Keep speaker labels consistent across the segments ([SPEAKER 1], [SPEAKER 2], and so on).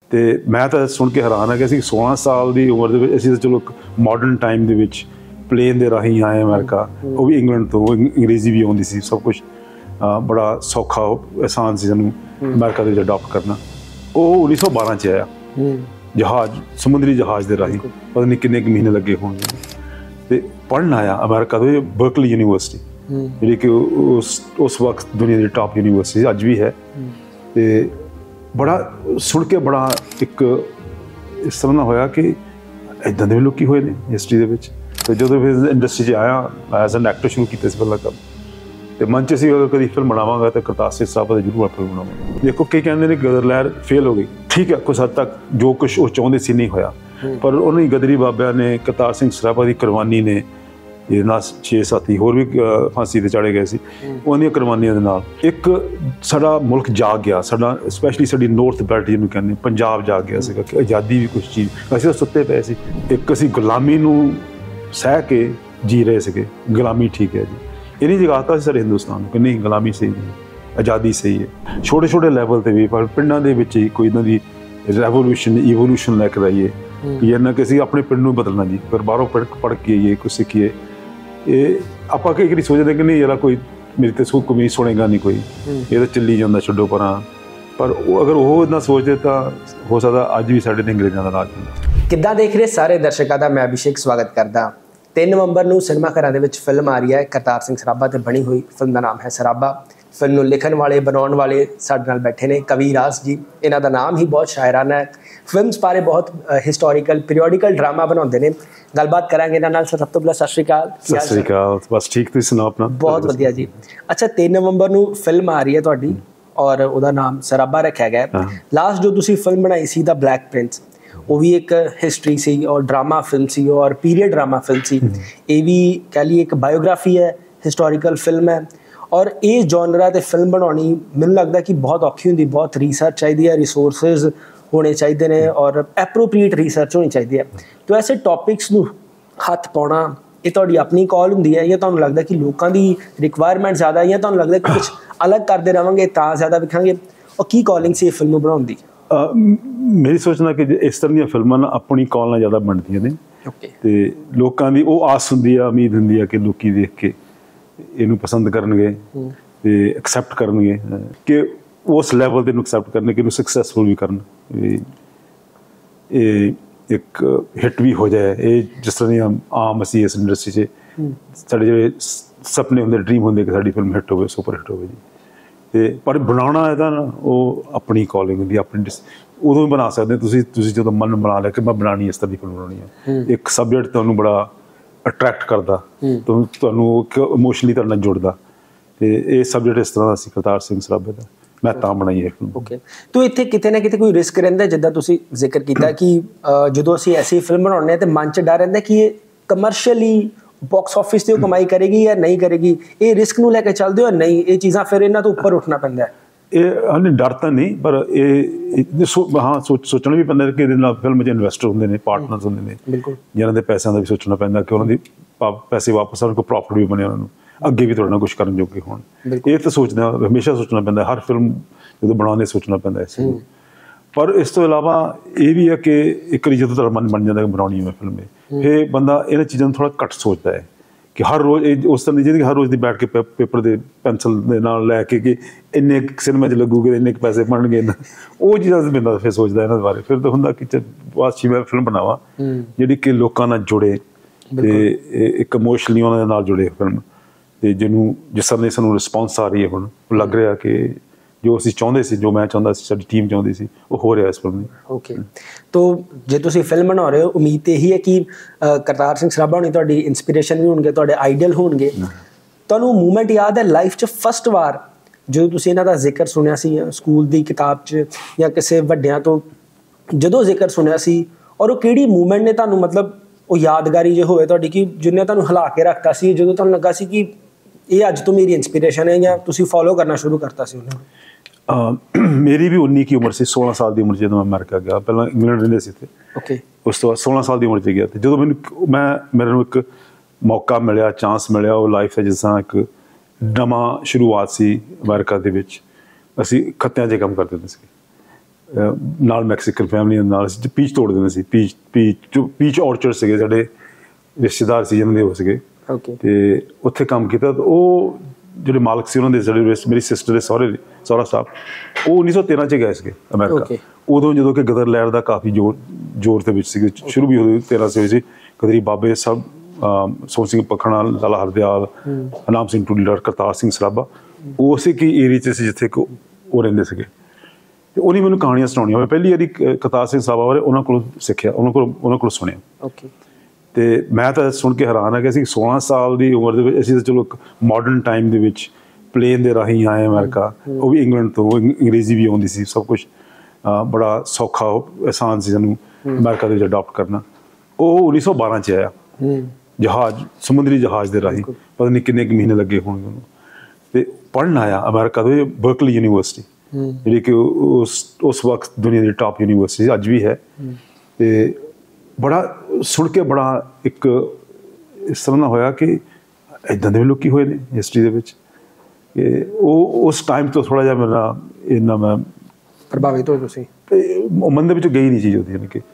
[SPEAKER 1] ਤੇ ਮੈਂ ਤਾਂ ਸੁਣ ਕੇ ਹੈਰਾਨ ਹਾਂ ਕਿ ਅਸੀਂ 16 ਸਾਲ ਦੀ ਉਮਰ ਦੇ ਵਿੱਚ ਅਸੀਂ ਤਾਂ ਚਲੋ ਮਾਡਰਨ ਟਾਈਮ ਦੇ ਵਿੱਚ ਪਲੇਨ ਦੇ ਰਾਹੀਂ ਆਏ ਅਮਰੀਕਾ, ਉਹ ਵੀ ਇੰਗਲੈਂਡ ਤੋਂ, ਅੰਗਰੇਜ਼ੀ ਵੀ ਆਉਂਦੀ ਸੀ, ਸਭ ਕੁਛ ਬੜਾ ਸੌਖਾ ਆਸਾਨ ਸੀ ਸਾਨੂੰ ਅਮਰੀਕਾ ਦੇ ਵਿੱਚ ਅਡਾਪਟ ਕਰਨਾ। ਉਹ 1912 'ਚ ਆਇਆ ਜਹਾਜ਼, ਸਮੁੰਦਰੀ ਜਹਾਜ਼ ਦੇ ਰਾਹੀਂ, ਪਤਾ ਨਹੀਂ ਕਿੰਨੇ ਕੁ ਮਹੀਨੇ ਲੱਗੇ ਹੋਣਗੇ, ਤੇ ਪੜ੍ਹਨ ਆਇਆ ਅਮਰੀਕਾ ਦੇ ਬਰਕਲੀ ਯੂਨੀਵਰਸਿਟੀ, ਜਿਹੜੀ ਕਿ ਉਸ ਵਕਤ ਦੁਨੀਆ ਦੀ ਟਾਪ ਯੂਨੀਵਰਸਿਟੀ ਅੱਜ ਵੀ ਹੈ। ਤੇ ਬੜਾ ਸੁਣ ਕੇ ਬੜਾ ਇੱਕ ਇਸ ਤਰ੍ਹਾਂ ਦਾ ਹੋਇਆ ਕਿ ਇੱਦਾਂ ਦੇ ਵੀ ਲੋਕੀ ਹੋਏ ਨੇ ਹਿਸਟਰੀ ਦੇ ਵਿੱਚ। ਤੇ ਜਦੋਂ ਫਿਰ ਇੰਡਸਟਰੀ 'ਚ ਆਇਆ, ਐਜ਼ ਐਨ ਐਕਟਰ ਸ਼ੁਰੂ ਕੀਤਾ ਸੀ ਪਹਿਲਾਂ ਕੰਮ, ਤੇ ਮਨ 'ਚ ਸੀ ਅਗਰ ਕਦੀ ਫਿਲਮ ਬਣਾਵਾਂਗਾ ਤਾਂ ਕਰਤਾਰ ਸਿੰਘ ਸਰਾਭਾ ਦੀ ਜ਼ਰੂਰ ਫਿਲਮ ਬਣਾਵਾਂਗਾ। ਦੇਖੋ ਕਈ ਕਹਿੰਦੇ ਨੇ ਗਦਰ ਲਹਿਰ ਫੇਲ ਹੋ ਗਈ, ਠੀਕ ਹੈ, ਕੁਛ ਹੱਦ ਤੱਕ ਜੋ ਕੁਛ ਉਹ ਚਾਹੁੰਦੇ ਸੀ ਨਹੀਂ ਹੋਇਆ, ਪਰ ਉਹਨਾਂ ਦੀ ਗਦਰੀ ਬਾਬਿਆਂ ਨੇ, ਕਰਤਾਰ ਸਿੰਘ ਸਰਾਭਾ ਦੀ ਕੁਰਬਾਨੀ ਨੇ, ਇਹਦੇ ਨਾਲ 6 ਸਾਥੀ ਹੋਰ ਵੀ ਫਾਂਸੀ 'ਤੇ ਚਾੜੇ ਗਏ ਸੀ, ਉਹਨਾਂ ਦੀਆਂ ਕੁਰਬਾਨੀਆਂ ਦੇ ਨਾਲ ਇੱਕ ਸਾਡਾ ਮੁਲਕ ਜਾਗ ਗਿਆ, ਸਾਡਾ ਸਪੈਸ਼ਲੀ ਸਾਡੀ ਨੌਰਥ ਬੈਲਟ ਜਿਹਨੂੰ ਕਹਿੰਦੇ ਪੰਜਾਬ ਜਾਗ ਗਿਆ ਸੀਗਾ ਕਿ ਆਜ਼ਾਦੀ ਵੀ ਕੁਛ ਚੀਜ਼, ਅਸੀਂ ਤਾਂ ਸੁੱਤੇ ਪਏ ਸੀ। ਇੱਕ ਅਸੀਂ ਗੁਲਾਮੀ ਨੂੰ ਸਹਿ ਕੇ ਜੀ ਰਹੇ ਸੀਗੇ, ਗੁਲਾਮੀ ਠੀਕ ਹੈ ਜੀ, ਇਹ ਨਹੀਂ ਜਗਾਤਾ ਸੀ ਸਾਡੇ ਹਿੰਦੁਸਤਾਨ ਨੂੰ ਕਿ ਨਹੀਂ ਗੁਲਾਮੀ ਸਹੀ ਨਹੀਂ, ਆਜ਼ਾਦੀ ਸਹੀ ਹੈ। ਛੋਟੇ ਛੋਟੇ ਲੈਵਲ 'ਤੇ ਵੀ, ਪਰ ਪਿੰਡਾਂ ਦੇ ਵਿੱਚ ਹੀ ਕੋਈ ਇਹਨਾਂ ਦੀ ਰੈਵੋਲੂਸ਼ਨ ਈਵੋਲੂਸ਼ਨ ਲੈ ਕੇ ਆਈਏ ਕਿ ਇਹਨਾਂ ਕਿ ਅਸੀਂ ਆਪਣੇ ਪਿੰਡ ਨੂੰ ਬਦਲਣਾ ਜੀ, ਪਰ ਬਾਹਰੋਂ ਪੜ੍ਹ ਕੇ ਆਈਏ, ਕੁਛ ਸਿੱਖੀਏ। ਇਹ ਆਪਾਂ ਕਈ ਵਾਰੀ ਸੋਚਦੇ ਕਿ ਨਹੀਂ ਯਾਰ ਕੋਈ ਮੇਰੀ ਤੇ ਕਮੀ ਸੁਣੇਗਾ ਨਹੀਂ ਕੋਈ, ਇਹ ਤਾਂ ਚੱਲੀ ਜਾਂਦਾ ਛੱਡੋ ਪਰਾਂ, ਪਰ ਉਹ ਅਗਰ ਉਹ ਇੱਦਾਂ ਸੋਚਦੇ ਤਾਂ ਹੋ ਸਕਦਾ ਅੱਜ ਵੀ ਸਾਡੇ ਨੇ ਅੰਗਰੇਜ਼ਾਂ ਦਾ ਰਾਜ ਹੁੰਦਾ।
[SPEAKER 2] ਕਿੱਦਾਂ ਦੇਖ ਰਹੇ ਸਾਰੇ ਦਰਸ਼ਕਾਂ ਦਾ ਮੈਂ ਅਭਿਸ਼ੇਕ ਸਵਾਗਤ ਕਰਦਾ। 3 ਨਵੰਬਰ ਨੂੰ ਸਿਨੇਮਾ ਘਰਾਂ ਦੇ ਵਿੱਚ ਫਿਲਮ ਆ ਰਹੀ ਹੈ ਕਰਤਾਰ ਸਿੰਘ ਸਰਾਭਾ ਤੇ ਬਣੀ ਹੋਈ। ਫਿਲਮ ਦਾ ਨਾਮ ਹੈ ਸਰਾਭਾ। ਫਿਲਮ ਨੂੰ ਲਿਖਣ ਵਾਲੇ, ਬਣਾਉਣ ਵਾਲੇ ਸਾਡੇ ਨਾਲ ਬੈਠੇ ਨੇ ਕਵੀ ਰਾਸ ਜੀ। ਇਹਨਾਂ ਦਾ ਨਾਮ ਹੀ ਬਹੁਤ ਸ਼ਾਇਰਾਨਾ ਹੈ। ਫਿਲਮਸ ਬਾਰੇ ਬਹੁਤ ਹਿਸਟੋਰੀਕਲ ਪੀਰੀਓਡੀਕਲ ਡਰਾਮਾ ਬਣਾਉਂਦੇ ਨੇ। ਗੱਲਬਾਤ ਕਰਾਂਗੇ ਇਹਨਾਂ ਨਾਲ। ਸਭ ਤੋਂ ਪਹਿਲਾਂ ਸਤਿ ਸ਼੍ਰੀ ਅਕਾਲ।
[SPEAKER 1] ਸਤਿ ਸ਼੍ਰੀ ਅਕਾਲ, ਬਸ ਠੀਕ, ਤੁਸੀਂ ਸੁਣਾਓ ਆਪਣਾ?
[SPEAKER 2] ਬਹੁਤ ਵਧੀਆ ਜੀ। ਅੱਛਾ, 3 ਨਵੰਬਰ ਨੂੰ ਫਿਲਮ ਆ ਰਹੀ ਹੈ ਤੁਹਾਡੀ ਔਰ ਉਹਦਾ ਨਾਮ ਸਰਾਭਾ ਰੱਖਿਆ ਗਿਆ। ਲਾਸਟ ਜੋ ਤੁਸੀਂ ਫਿਲਮ ਬਣਾਈ ਸੀ ਦਾ ਬਲੈਕ ਪ੍ਰਿੰਸ, ਉਹ ਵੀ ਇੱਕ ਹਿਸਟਰੀ ਸੀ ਔਰ ਡਰਾਮਾ ਫਿਲਮ ਸੀ ਔਰ ਪੀਰੀਅਡ ਡਰਾਮਾ ਫਿਲਮ ਸੀ। ਇਹ ਵੀ ਕਹਿ ਲਈਏ ਇੱਕ ਬਾਇਓਗ੍ਰਾਫੀ ਹੈ, ਹਿਸਟੋਰੀਕਲ ਫਿਲਮ ਹੈ। ਔਰ ਇਹ ਜੌਨਰਾ ਤੇ ਫਿਲਮ ਬਣਾਉਣੀ ਮੈਨੂੰ ਲੱਗਦਾ ਕਿ ਬਹੁਤ ਔਖੀ ਹੁੰਦੀ, ਬਹੁਤ ਰਿਸਰਚ ਚਾਹੀਦੀ ਹੈ, ਰਿਸੋਰਸਿਸ ਹੋਣੇ ਚਾਹੀਦੇ ਨੇ ਔਰ ਐਪਰੋਪਰੀਏਟ ਰਿਸਰਚ ਹੋਣੀ ਚਾਹੀਦੀ ਹੈ। ਤਾਂ ਐਸੇ ਟੌਪਿਕਸ ਨੂੰ ਹੱਥ ਪਾਉਣਾ ਇਹ ਤੁਹਾਡੀ ਆਪਣੀ ਕਾਲ ਹੁੰਦੀ ਹੈ, ਜਾਂ ਤੁਹਾਨੂੰ ਲੱਗਦਾ ਕਿ ਲੋਕਾਂ ਦੀ ਰਿਕੁਆਇਰਮੈਂਟ ਜ਼ਿਆਦਾ, ਜਾਂ ਤੁਹਾਨੂੰ ਲੱਗਦਾ ਕਿ ਕੁਛ ਅਲੱਗ ਕਰਦੇ ਰਹਾਂਗੇ ਤਾਂ ਜ਼ਿਆਦਾ ਵਿਖਾਂਗੇ? ਔਰ ਕੀ ਕਾਲਿੰਗ ਸੀ ਇਹ ਫਿਲਮ ਨੂੰ ਬਣਾਉਣ ਦੀ?
[SPEAKER 1] ਮੇਰੀ ਸੋਚਣਾ ਕਿ ਇਸ ਤਰ੍ਹਾਂ ਦੀਆਂ ਫਿਲਮਾਂ ਨਾ ਆਪਣੀ ਕਾਲ ਨਾਲ ਜ਼ਿਆਦਾ ਬਣਦੀਆਂ ਨੇ। ਤੇ ਲੋਕਾਂ ਦੀ ਉਹ ਆਸ ਹੁੰਦੀ ਆ, ਉਮੀਦ ਹੁੰਦੀ ਆ ਕਿ ਲੋਕੀ ਦੇਖ ਕੇ ਇਹਨੂੰ ਪਸੰਦ ਕਰਨਗੇ ਤੇ ਐਕਸੈਪਟ ਕਰਨਗੇ, ਕਿ ਉਸ ਲੈਵਲ ਤੇ ਇਹਨੂੰ ਐਕਸੈਪਟ ਕਰਨਗੇ ਕਿ ਇਹਨੂੰ ਸਕਸੈਸਫੁਲ ਵੀ ਕਰਨ, ਇਹ ਇੱਕ ਹਿੱਟ ਵੀ ਹੋ ਜਾਏ। ਇਹ ਜਿਸ ਤਰ੍ਹਾਂ ਦੀਆਂ ਆਮ ਅਸੀਂ ਇਸ ਇੰਡਸਟਰੀ 'ਚ ਸਾਡੇ ਜਿਹੜੇ ਸੁਪਨੇ ਹੁੰਦੇ, ਡਰੀਮ ਹੁੰਦੇ ਕਿ ਸਾਡੀ ਫਿਲਮ ਹਿੱਟ ਹੋਵੇ, ਸੁਪਰ ਹਿੱਟ ਹੋਵੇ ਜੀ। ਤੇ ਪਰ ਬਣਾਉਣਾ ਇਹਦਾ ਨਾ ਉਹ ਆਪਣੀ ਕਾਲਿੰਗ ਹੁੰਦੀ, ਆਪਣੀ ਉਦੋਂ ਵੀ ਬਣਾ ਸਕਦੇ ਤੁਸੀਂ ਜਦੋਂ ਮਨ ਬਣਾ ਲਿਆ ਕਿ ਮੈਂ ਬਣਾਉਣੀ ਇਸ ਤਰ੍ਹਾਂ ਦੀ ਫਿਲਮ ਬਣਾਉਣੀ ਹੈ। ਇੱਕ ਸਬਜੈਕਟ ਤੁਹਾਨੂੰ ਬੜਾ ਅਟਰੈਕਟ ਕਰਦਾ, ਤੁਹਾਨੂੰ ਇਮੋਸ਼ਨਲੀ ਤੁਹਾਡੇ ਨਾਲ ਜੁੜਦਾ, ਤੇ ਇਹ ਸਬਜੈਕਟ ਇਸ ਤਰ੍ਹਾਂ ਦਾ ਸੀ ਕਰਤਾਰ ਸਿੰਘ ਸਰਾਭੇ ਦਾ, ਮੈਂ ਤਾਂ ਬਣਾਈ ਹੈ ਫਿਲਮ।
[SPEAKER 2] ਓਕੇ, ਤੋ ਇੱਥੇ ਕਿਤੇ ਨਾ ਕਿਤੇ ਕੋਈ ਰਿਸਕ ਰਹਿੰਦਾ, ਜਿੱਦਾਂ ਤੁਸੀਂ ਜ਼ਿਕਰ ਕੀਤਾ ਕਿ ਜਦੋਂ ਅਸੀਂ ਐਸੀ ਫਿਲਮ ਬਣਾਉਂਦੇ ਹਾਂ ਤਾਂ ਮਨ 'ਚ ਡਰ ਰਹਿੰਦਾ ਕਿ ਇਹ ਕਮਰਸ਼ੀਅਲੀ ਬਾਕਸ ਆਫਿਸ 'ਤੇ ਉਹ ਕਮਾਈ ਕਰੇਗੀ ਜਾਂ ਨਹੀਂ ਕਰੇਗੀ। ਇਹ ਰਿਸਕ ਨੂੰ ਲੈ ਕੇ ਚੱਲਦੇ ਹੋ? ਨਹੀਂ, ਇਹ ਚੀਜ਼ਾਂ ਫਿਰ ਇਹਨਾਂ ਤੋਂ ਉੱਪਰ ਉੱਠਣਾ ਪੈਂਦਾ?
[SPEAKER 1] ਇਹ ਡਰ ਤਾਂ ਨਹੀਂ, ਪਰ ਇਹ ਸੋਚਣਾ ਵੀ ਪੈਂਦਾ ਕਿ ਇਹਦੇ ਨਾਲ ਫਿਲਮ 'ਚ ਇਨਵੈਸਟਰ ਹੁੰਦੇ ਨੇ, ਪਾਰਟਨਰਸ ਹੁੰਦੇ ਨੇ, ਜਿਹਨਾਂ ਦੇ ਪੈਸਿਆਂ ਦਾ ਵੀ ਸੋਚਣਾ ਪੈਂਦਾ ਕਿ ਉਹਨਾਂ ਦੀ ਪੈਸੇ ਵਾਪਸ ਆਉਣ, ਕੋਈ ਪ੍ਰੋਫਿਟ ਵੀ ਬਣੇ, ਉਹਨਾਂ ਨੂੰ ਅੱਗੇ ਵੀ ਤੁਹਾਡੇ ਨਾਲ ਕੁਛ ਕਰਨ ਜੋਗੇ ਹੋਣ। ਇਹ ਤਾਂ ਸੋਚਦਾ, ਹਮੇਸ਼ਾ ਸੋਚਣਾ ਪੈਂਦਾ, ਹਰ ਫਿਲਮ ਜਦੋਂ ਬਣਾਉਂਦੇ ਸੋਚਣਾ ਪੈਂਦਾ ਇਸ ਚੀਜ਼। ਪਰ ਇਸ ਤੋਂ ਇਲਾਵਾ ਇਹ ਵੀ ਹੈ ਕਿ ਇੱਕ ਵਾਰੀ ਜਦੋਂ ਤੁਹਾਡਾ ਮਨ ਬਣ ਜਾਂਦਾ ਕਿ ਬਣਾਉਣੀ ਹੈ ਫਿਲਮ, ਇਹ ਬੰਦਾ ਇਹਨਾਂ ਚੀਜ਼ਾਂ ਨੂੰ ਥੋੜ੍ਹਾ ਘੱਟ ਸੋਚਦਾ ਹੈ ਕਿ ਹਰ ਰੋਜ਼ ਉਸ ਤਰ੍ਹਾਂ ਦੀ ਜਿਹਦੀ ਹਰ ਰੋਜ਼ ਦੀ ਬੈਠ ਕੇ ਪੇਪਰ ਦੇ ਪੈਨਸਲ ਦੇ ਨਾਲ ਲੈ ਕੇ ਕਿ ਇੰਨੇ ਸਿਨੇਮਾ 'ਚ ਲੱਗੂਗੇ, ਇੰਨੇ ਕੁ ਪੈਸੇ ਬਣਨਗੇ, ਉਹ ਚੀਜ਼ਾਂ ਬੰਦਾ ਫਿਰ ਸੋਚਦਾ ਇਹਨਾਂ ਦੇ ਬਾਰੇ। ਫਿਰ ਤਾਂ ਹੁੰਦਾ ਕਿ ਵਾਸੀ ਮੈਂ ਫਿਲਮ ਬਣਾਵਾਂ ਜਿਹੜੀ ਕਿ ਲੋਕਾਂ ਨਾਲ ਜੁੜੇ ਤੇ ਇੱਕ ਇਮੋਸ਼ਨਲੀ ਉਹਨਾਂ ਦੇ ਨਾਲ ਜੁੜੇ ਫਿਲਮ, ਤੇ ਜਿਹਨੂੰ ਜਿਸ ਤਰ੍ਹਾਂ ਦੀ ਸਾਨੂੰ ਰਿਸਪੌਂਸ ਆ ਰਹੀ ਹੈ ਹੁਣ, ਲੱਗ ਰਿਹਾ ਕਿ ਜੋ ਅਸੀਂ ਚਾਹੁੰਦੇ ਸੀ, ਜੋ ਮੈਂ ਚਾਹੁੰਦਾ ਸੀ, ਸਾਡੀ ਟੀਮ ਚਾਹੁੰਦੀ ਸੀ, ਉਹ ਹੋ ਰਿਹਾ ਇਸ ਫਿਲਮ ਦੀ। ਓਕੇ, ਤੋ
[SPEAKER 2] ਜੇ ਤੁਸੀਂ ਫਿਲਮ ਬਣਾ ਰਹੇ ਹੋ, ਉਮੀਦ ਤਾਂ ਇਹੀ ਹੈ ਕਿ ਕਰਤਾਰ ਸਿੰਘ ਸਰਾਭਾ ਹੋਣੀ ਤੁਹਾਡੀ ਇੰਸਪੀਰੇਸ਼ਨ ਵੀ ਹੋਣਗੇ, ਤੁਹਾਡੇ ਆਈਡੀਅਲ ਹੋਣਗੇ। ਤੁਹਾਨੂੰ ਮੂਮੈਂਟ ਯਾਦ ਹੈ ਲਾਈਫ 'ਚ ਫਸਟ ਵਾਰ ਜਦੋਂ ਤੁਸੀਂ ਇਹਨਾਂ ਦਾ ਜ਼ਿਕਰ ਸੁਣਿਆ ਸੀ ਸਕੂਲ ਦੀ ਕਿਤਾਬ 'ਚ ਜਾਂ ਕਿਸੇ ਵੱਡਿਆਂ ਤੋਂ ਜਦੋਂ ਜ਼ਿਕਰ ਸੁਣਿਆ ਸੀ, ਔਰ ਉਹ ਕਿਹੜੀ ਮੂਮੈਂਟ ਨੇ ਤੁਹਾਨੂੰ ਮਤਲਬ ਉਹ ਯਾਦਗਾਰੀ ਜੇ ਹੋਵੇ ਤੁਹਾਡੀ ਕਿ ਜਿਹਨੇ ਤੁਹਾਨੂੰ ਹਿਲਾ ਕੇ ਰੱਖਤਾ ਸੀ, ਜਦੋਂ ਤੁਹਾਨੂੰ ਲੱਗਾ ਸੀ ਕਿ ਇਹ ਅੱਜ ਤੋਂ ਮੇਰੀ ਇੰਸਪੀਰੇਸ਼ਨ ਹੈ, ਜਾਂ ਤੁਸੀਂ ਫੋਲੋ ਕਰਨਾ ਸ਼ੁਰੂ ਕਰਤਾ ਸੀ ਉਹਨੂੰ?
[SPEAKER 1] ਮੇਰੀ ਵੀ 19 ਕੀ ਉਮਰ ਸੀ, 16 ਸਾਲ ਦੀ ਉਮਰ ਜਦੋਂ ਮੈਂ ਅਮਰੀਕਾ ਗਿਆ। ਪਹਿਲਾਂ ਇੰਗਲੈਂਡ ਰਹਿੰਦੇ ਸੀ ਤੇ ਉਸ ਤੋਂ ਬਾਅਦ 16 ਸਾਲ ਦੀ ਉਮਰ 'ਚ ਗਿਆ। ਤੇ ਜਦੋਂ ਮੈਨੂੰ ਇੱਕ ਮੌਕਾ ਮਿਲਿਆ, ਚਾਂਸ ਮਿਲਿਆ, ਉਹ ਲਾਈਫ ਦਾ ਜਿਸ ਤਰ੍ਹਾਂ ਇੱਕ ਨਵਾਂ ਸ਼ੁਰੂਆਤ ਸੀ ਅਮਰੀਕਾ ਦੇ ਵਿੱਚ। ਅਸੀਂ ਖੱਤਿਆਂ 'ਚ ਕੰਮ ਕਰਦੇ ਹੁੰਦੇ ਸੀ ਨਾਲ ਮੈਕਸੀਕਨ ਫੈਮਿਲੀ ਦੇ ਨਾਲ ਪੀਚ ਤੋੜ ਦਿੰਦੇ ਸੀ। ਪੀਚ ਔਰਚਰਡ ਸੀਗੇ, ਸਾਡੇ ਰਿਸ਼ਤੇਦਾਰ ਸੀ ਜਿਹਨਾਂ ਦੇ ਉਹ ਸੀਗੇ। ਤੇ ਉੱਥੇ ਕੰਮ ਕੀਤਾ। ਤੇ ਉਹ ਜਿਹੜੇ ਮਾਲਕ ਸੀ ਉਹਨਾਂ ਦੇ ਜਿਹੜੇ ਮੇਰੀ ਸਿਸਟਰ ਦੇ ਸਹੁਰਾ ਸਾਹਿਬ, ਉਹ 1913 'ਚ ਗਏ ਸੀਗੇ ਅਮਰੀਕਾ। ਉਦੋਂ ਜਦੋਂ ਕਿ ਗਦਰ ਲਹਿਰ ਦਾ ਕਾਫੀ ਜ਼ੋਰ ਦੇ ਵਿੱਚ ਸੀਗੇ, ਸ਼ੁਰੂ ਵੀ ਉਦੋਂ 13 ਸੇ ਹੋਈ ਸੀ। ਗਦਰੀ ਬਾਬੇ ਸਭ, ਸੋਹਣ ਸਿੰਘ ਪਖਣਾ, ਲਾਲਾ ਹਰਦਿਆਲ, ਹਰਨਾਮ ਸਿੰਘ ਟੁੱਲਰ, ਕਰਤਾਰ ਸਿੰਘ ਸਰਾਭਾ, ਉਹ ਉਸੇ ਕੀ ਏਰੀਏ 'ਚ ਸੀ ਜਿੱਥੇ ਉਹ ਰਹਿੰਦੇ ਸੀਗੇ। ਤੇ ਉਹਨੇ ਮੈਨੂੰ ਕਹਾਣੀਆਂ ਸੁਣਾਉਣੀਆਂ। ਮੈਂ ਪਹਿਲੀ ਵਾਰੀ ਕਰਤਾਰ ਸਿੰਘ ਸਰਾਭਾ ਬਾਰੇ ਉਹਨਾਂ ਕੋਲੋਂ ਸਿੱਖਿਆ, ਉਹਨਾਂ ਕੋਲੋਂ ਸੁਣਿਆ। ਤੇ ਮੈਂ ਤਾਂ ਸੁਣ ਕੇ ਹੈਰਾਨ ਆ ਕਿ ਅਸੀਂ 16 ਸਾਲ ਦੀ ਉਮਰ ਦੇ ਵਿੱਚ, ਅਸੀਂ ਤਾਂ ਚਲੋ ਮਾਡਰਨ ਟਾਈਮ ਦੇ ਵਿੱਚ ਪਲੇਨ ਦੇ ਰਾਹੀਂ ਆਏ ਅਮਰੀਕਾ, ਉਹ ਵੀ ਇੰਗਲੈਂਡ ਤੋਂ। ਅੰਗਰੇਜ਼ੀ ਵੀ ਆਉਂਦੀ ਸੀ, ਸਭ ਕੁਛ ਬੜਾ ਸੌਖਾ ਆਸਾਨ ਸੀ ਸਾਨੂੰ ਅਮਰੀਕਾ ਦੇ ਵਿੱਚ ਅਡਾਪਟ ਕਰਨਾ। ਉਹ 1912 'ਚ ਆਇਆ ਜਹਾਜ਼, ਸਮੁੰਦਰੀ ਜਹਾਜ਼ ਦੇ ਰਾਹੀਂ। ਪਤਾ ਨਹੀਂ ਕਿੰਨੇ ਕੁ ਮਹੀਨੇ ਲੱਗੇ ਹੋਣਗੇ ਉਹਨੂੰ। ਤੇ ਪੜ੍ਹਨ ਆਇਆ ਅਮਰੀਕਾ ਦੇ ਬਰਕਲੀ ਯੂਨੀਵਰਸਿਟੀ, ਜਿਹੜੀ ਕਿ ਉਸ ਵਕਤ ਦੁਨੀਆ ਦੀ ਟਾਪ ਯੂਨੀਵਰਸਿਟੀ ਸੀ, ਅੱਜ ਵੀ ਹੈ। ਤੇ ਬੜਾ ਸੁਣ ਕੇ ਬੜਾ ਇੱਕ ਇਸ ਤਰ੍ਹਾਂ ਦਾ ਹੋਇਆ ਕਿ ਇੱਦਾਂ ਦੇ ਵੀ ਲੋਕੀ ਹੋਏ ਨੇ ਹਿਸਟਰੀ ਦੇ ਵਿੱਚ। ਕਿ ਉਹ ਉਸ ਟਾਈਮ ਤੋਂ ਥੋੜ੍ਹਾ ਜਿਹਾ ਮੇਰਾ ਇੰਨਾ ਮੈਂ
[SPEAKER 2] ਪ੍ਰਭਾਵਿਤ ਹੋਏ ਤੁਸੀਂ?
[SPEAKER 1] ਮਨ ਦੇ ਵਿੱਚ ਗਈ ਨਹੀਂ ਚੀਜ਼ ਉਹਦੀ, ਯਾਨੀ ਕਿ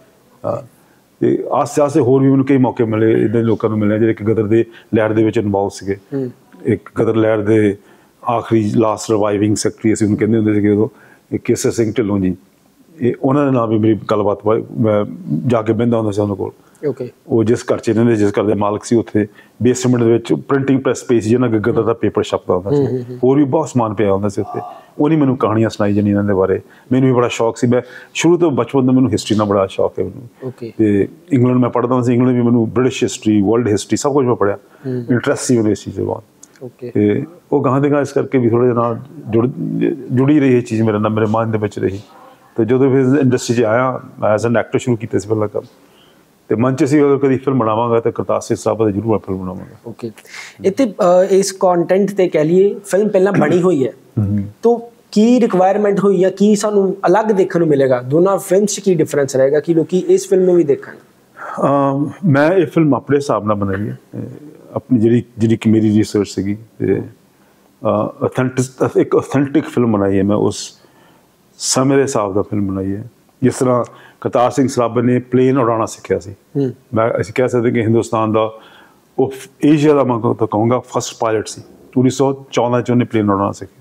[SPEAKER 1] ਤੇ ਆਸਤੇ ਆਸਤੇ ਹੋਰ ਵੀ ਮੈਨੂੰ ਕਈ ਮੌਕੇ ਮਿਲੇ, ਇੱਦਾਂ ਦੇ ਲੋਕਾਂ ਨੂੰ ਮਿਲੇ ਜਿਹੜੇ ਕਿ ਗਦਰ ਦੇ ਲਹਿਰ ਦੇ ਵਿੱਚ ਇਨਵੋਲਵ ਸੀਗੇ। ਇੱਕ ਗਦਰ ਲਹਿਰ ਦੇ ਆਖਰੀ ਲਾਸਟ ਰਿਵਾਈਵਿੰਗ ਸੈਕਟਰੀ ਅਸੀਂ ਉਹਨੂੰ ਕਹਿੰਦੇ ਹੁੰਦੇ ਸੀਗੇ ਉਦੋਂ, ਕੇਸਰ ਸਿੰਘ ਢਿੱਲੋਂ ਜੀ, ਇਹ ਉਹਨਾਂ ਦੇ ਨਾਲ ਵੀ ਮੇਰੀ ਗੱਲਬਾਤ, ਮੈਂ ਜਾ ਕੇ ਬਹਿੰਦਾ ਹੁੰਦਾ ਸੀ ਉਹਨਾਂ ਕੋਲ। ਉਹ ਜਿਸ ਘਰ 'ਚ ਰਹਿੰਦੇ, ਜਿਸ ਘਰ ਦੇ ਮਾਲਕ ਸੀ, ਉੱਥੇ ਬੇਸਮੈਂਟ ਦੇ ਵਿੱਚ ਪ੍ਰਿੰਟਿੰਗ ਪ੍ਰੈਸ ਪਈ ਸੀ ਜਿਹਨਾਂ ਗਦਰ ਦਾ ਪੇਪਰ ਛਪਦਾ ਹੁੰਦਾ ਸੀ, ਹੋਰ ਵੀ ਬਹੁਤ ਸਮਾਨ ਪਿਆ ਹੁੰਦਾ ਸੀ ਉੱਥੇ। ਉਹਨੇ ਮੈਨੂੰ ਕਹਾਣੀਆਂ ਸੁਣਾਈ ਜਾਣੀ ਇਹਨਾਂ ਦੇ ਬਾਰੇ। ਮੈਨੂੰ ਵੀ ਬੜਾ ਸ਼ੌਕ ਸੀ, ਮੈਂ ਸ਼ੁਰੂ ਤੋਂ ਬਚਪਨ ਤੋਂ ਮੈਨੂੰ ਹਿਸਟਰੀ ਨਾਲ ਬੜਾ ਸ਼ੌਕ ਹੈ ਮੈਨੂੰ। ਤੇ ਇੰਗਲੈਂਡ ਮੈਂ ਪੜ੍ਹਦਾ ਹੁੰਦਾ ਸੀ, ਇੰਗਲੈਂਡ ਵੀ ਮੈਨੂੰ ਬ੍ਰਿਟਿਸ਼ ਹਿਸਟਰੀ, ਵਰਲਡ ਹਿਸਟਰੀ ਸਭ ਕੁਝ ਮੈਂ ਪੜ੍ਹਿਆ, ਇੰਟਰਸਟ ਸੀ ਮੈਨੂੰ ਇਸ ਚੀਜ਼ ਦੇ ਬਹੁਤ। ਤੇ ਉਹ ਗਾਂ ਦੇ ਗਾਂ ਇਸ ਕਰਕੇ ਵੀ ਥੋੜ੍ਹੇ ਜਿਹੇ ਨਾਲ ਜੁੜੀ ਰਹੀ ਇਹ ਚੀਜ਼ ਮੇਰੇ ਨਾਲ, ਮੇਰੇ ਮਨ ਦੇ ਵਿੱਚ ਰਹੀ। ਤੇ ਜਦੋਂ ਫਿਰ ਇੰਡਸਟਰੀ 'ਚ ਆਇਆ, ਐਜ਼ ਐਨ ਐਕਟਰ ਸ਼ੁਰੂ ਕੀਤਾ ਸੀ ਪਹਿਲਾਂ ਕੰਮ। ਤੇ ਮਨ 'ਚ ਸੀ ਅਗਰ ਕਦੀ ਫਿਲਮ ਬਣਾਵਾਂਗਾ ਤਾਂ ਕਰਤਾਰ ਸਿੰਘ ਸਰਾਭਾ ਦੀ ਜ਼ਰੂਰ ਮੈਂ ਫਿਲਮ ਬਣਾਵਾਂਗਾ।
[SPEAKER 2] ਇੱਥੇ ਇਸ ਕੰਟੈਂਟ ਤੇ ਕਹਿ ਲਈਏ ਫਿਲਮ ਪਹਿਲਾਂ ਬਣੀ ਹੋਈ ਹੈ, ਤਾਂ ਕੀ ਰਿਕੁਆਇਰਮੈਂਟ ਹੋਈ ਹੈ, ਕੀ ਸਾਨੂੰ ਅਲੱਗ ਦੇਖਣ ਨੂੰ ਮਿਲੇਗਾ? ਦੋਨਾਂ ਫਿਲਮਸ 'ਚ ਕੀ ਡਿਫਰੈਂਸ ਰਹੇਗਾ ਕਿ ਲੋਕੀ ਇਸ ਫਿਲਮ ਨੂੰ ਵੀ ਦੇਖਣ?
[SPEAKER 1] ਮੈਂ ਇਹ ਫਿਲਮ ਆਪਣੇ ਹਿਸਾਬ ਨਾਲ ਬਣਾਈ ਹੈ, ਆਪਣੀ ਜਿਹੜੀ ਕਿ ਮੇਰੀ ਰਿਸਰਚ ਸੀਗੀ। ਤੇ ਇੱਕ ਅਥੈਂਟਿਕ ਫਿਲਮ ਬਣਾਈ ਹੈ ਮੈਂ, ਉਸ ਸਮੇਂ ਦੇ ਹਿਸਾਬ ਦਾ ਫਿਲਮ ਬਣਾਈ ਹੈ। ਜਿਸ ਤਰ੍ਹਾਂ ਕਰਤਾਰ ਸਿੰਘ ਸਰਾਭਾ ਨੇ ਪਲੇਨ ਉਡਾਉਣਾ ਸਿੱਖਿਆ ਸੀ, ਮੈਂ ਅਸੀਂ ਕਹਿ ਸਕਦੇ ਕਿ ਹਿੰਦੁਸਤਾਨ ਦਾ, ਉਹ ਏਸ਼ੀਆ ਦਾ ਮੈਂ ਤਾਂ ਕਹੂੰਗਾ ਫਸਟ ਪਾਇਲਟ ਸੀ। 1914 'ਚ ਉਹਨੇ ਪਲੇਨ ਉਡਾਉਣਾ ਸਿੱਖਿਆ।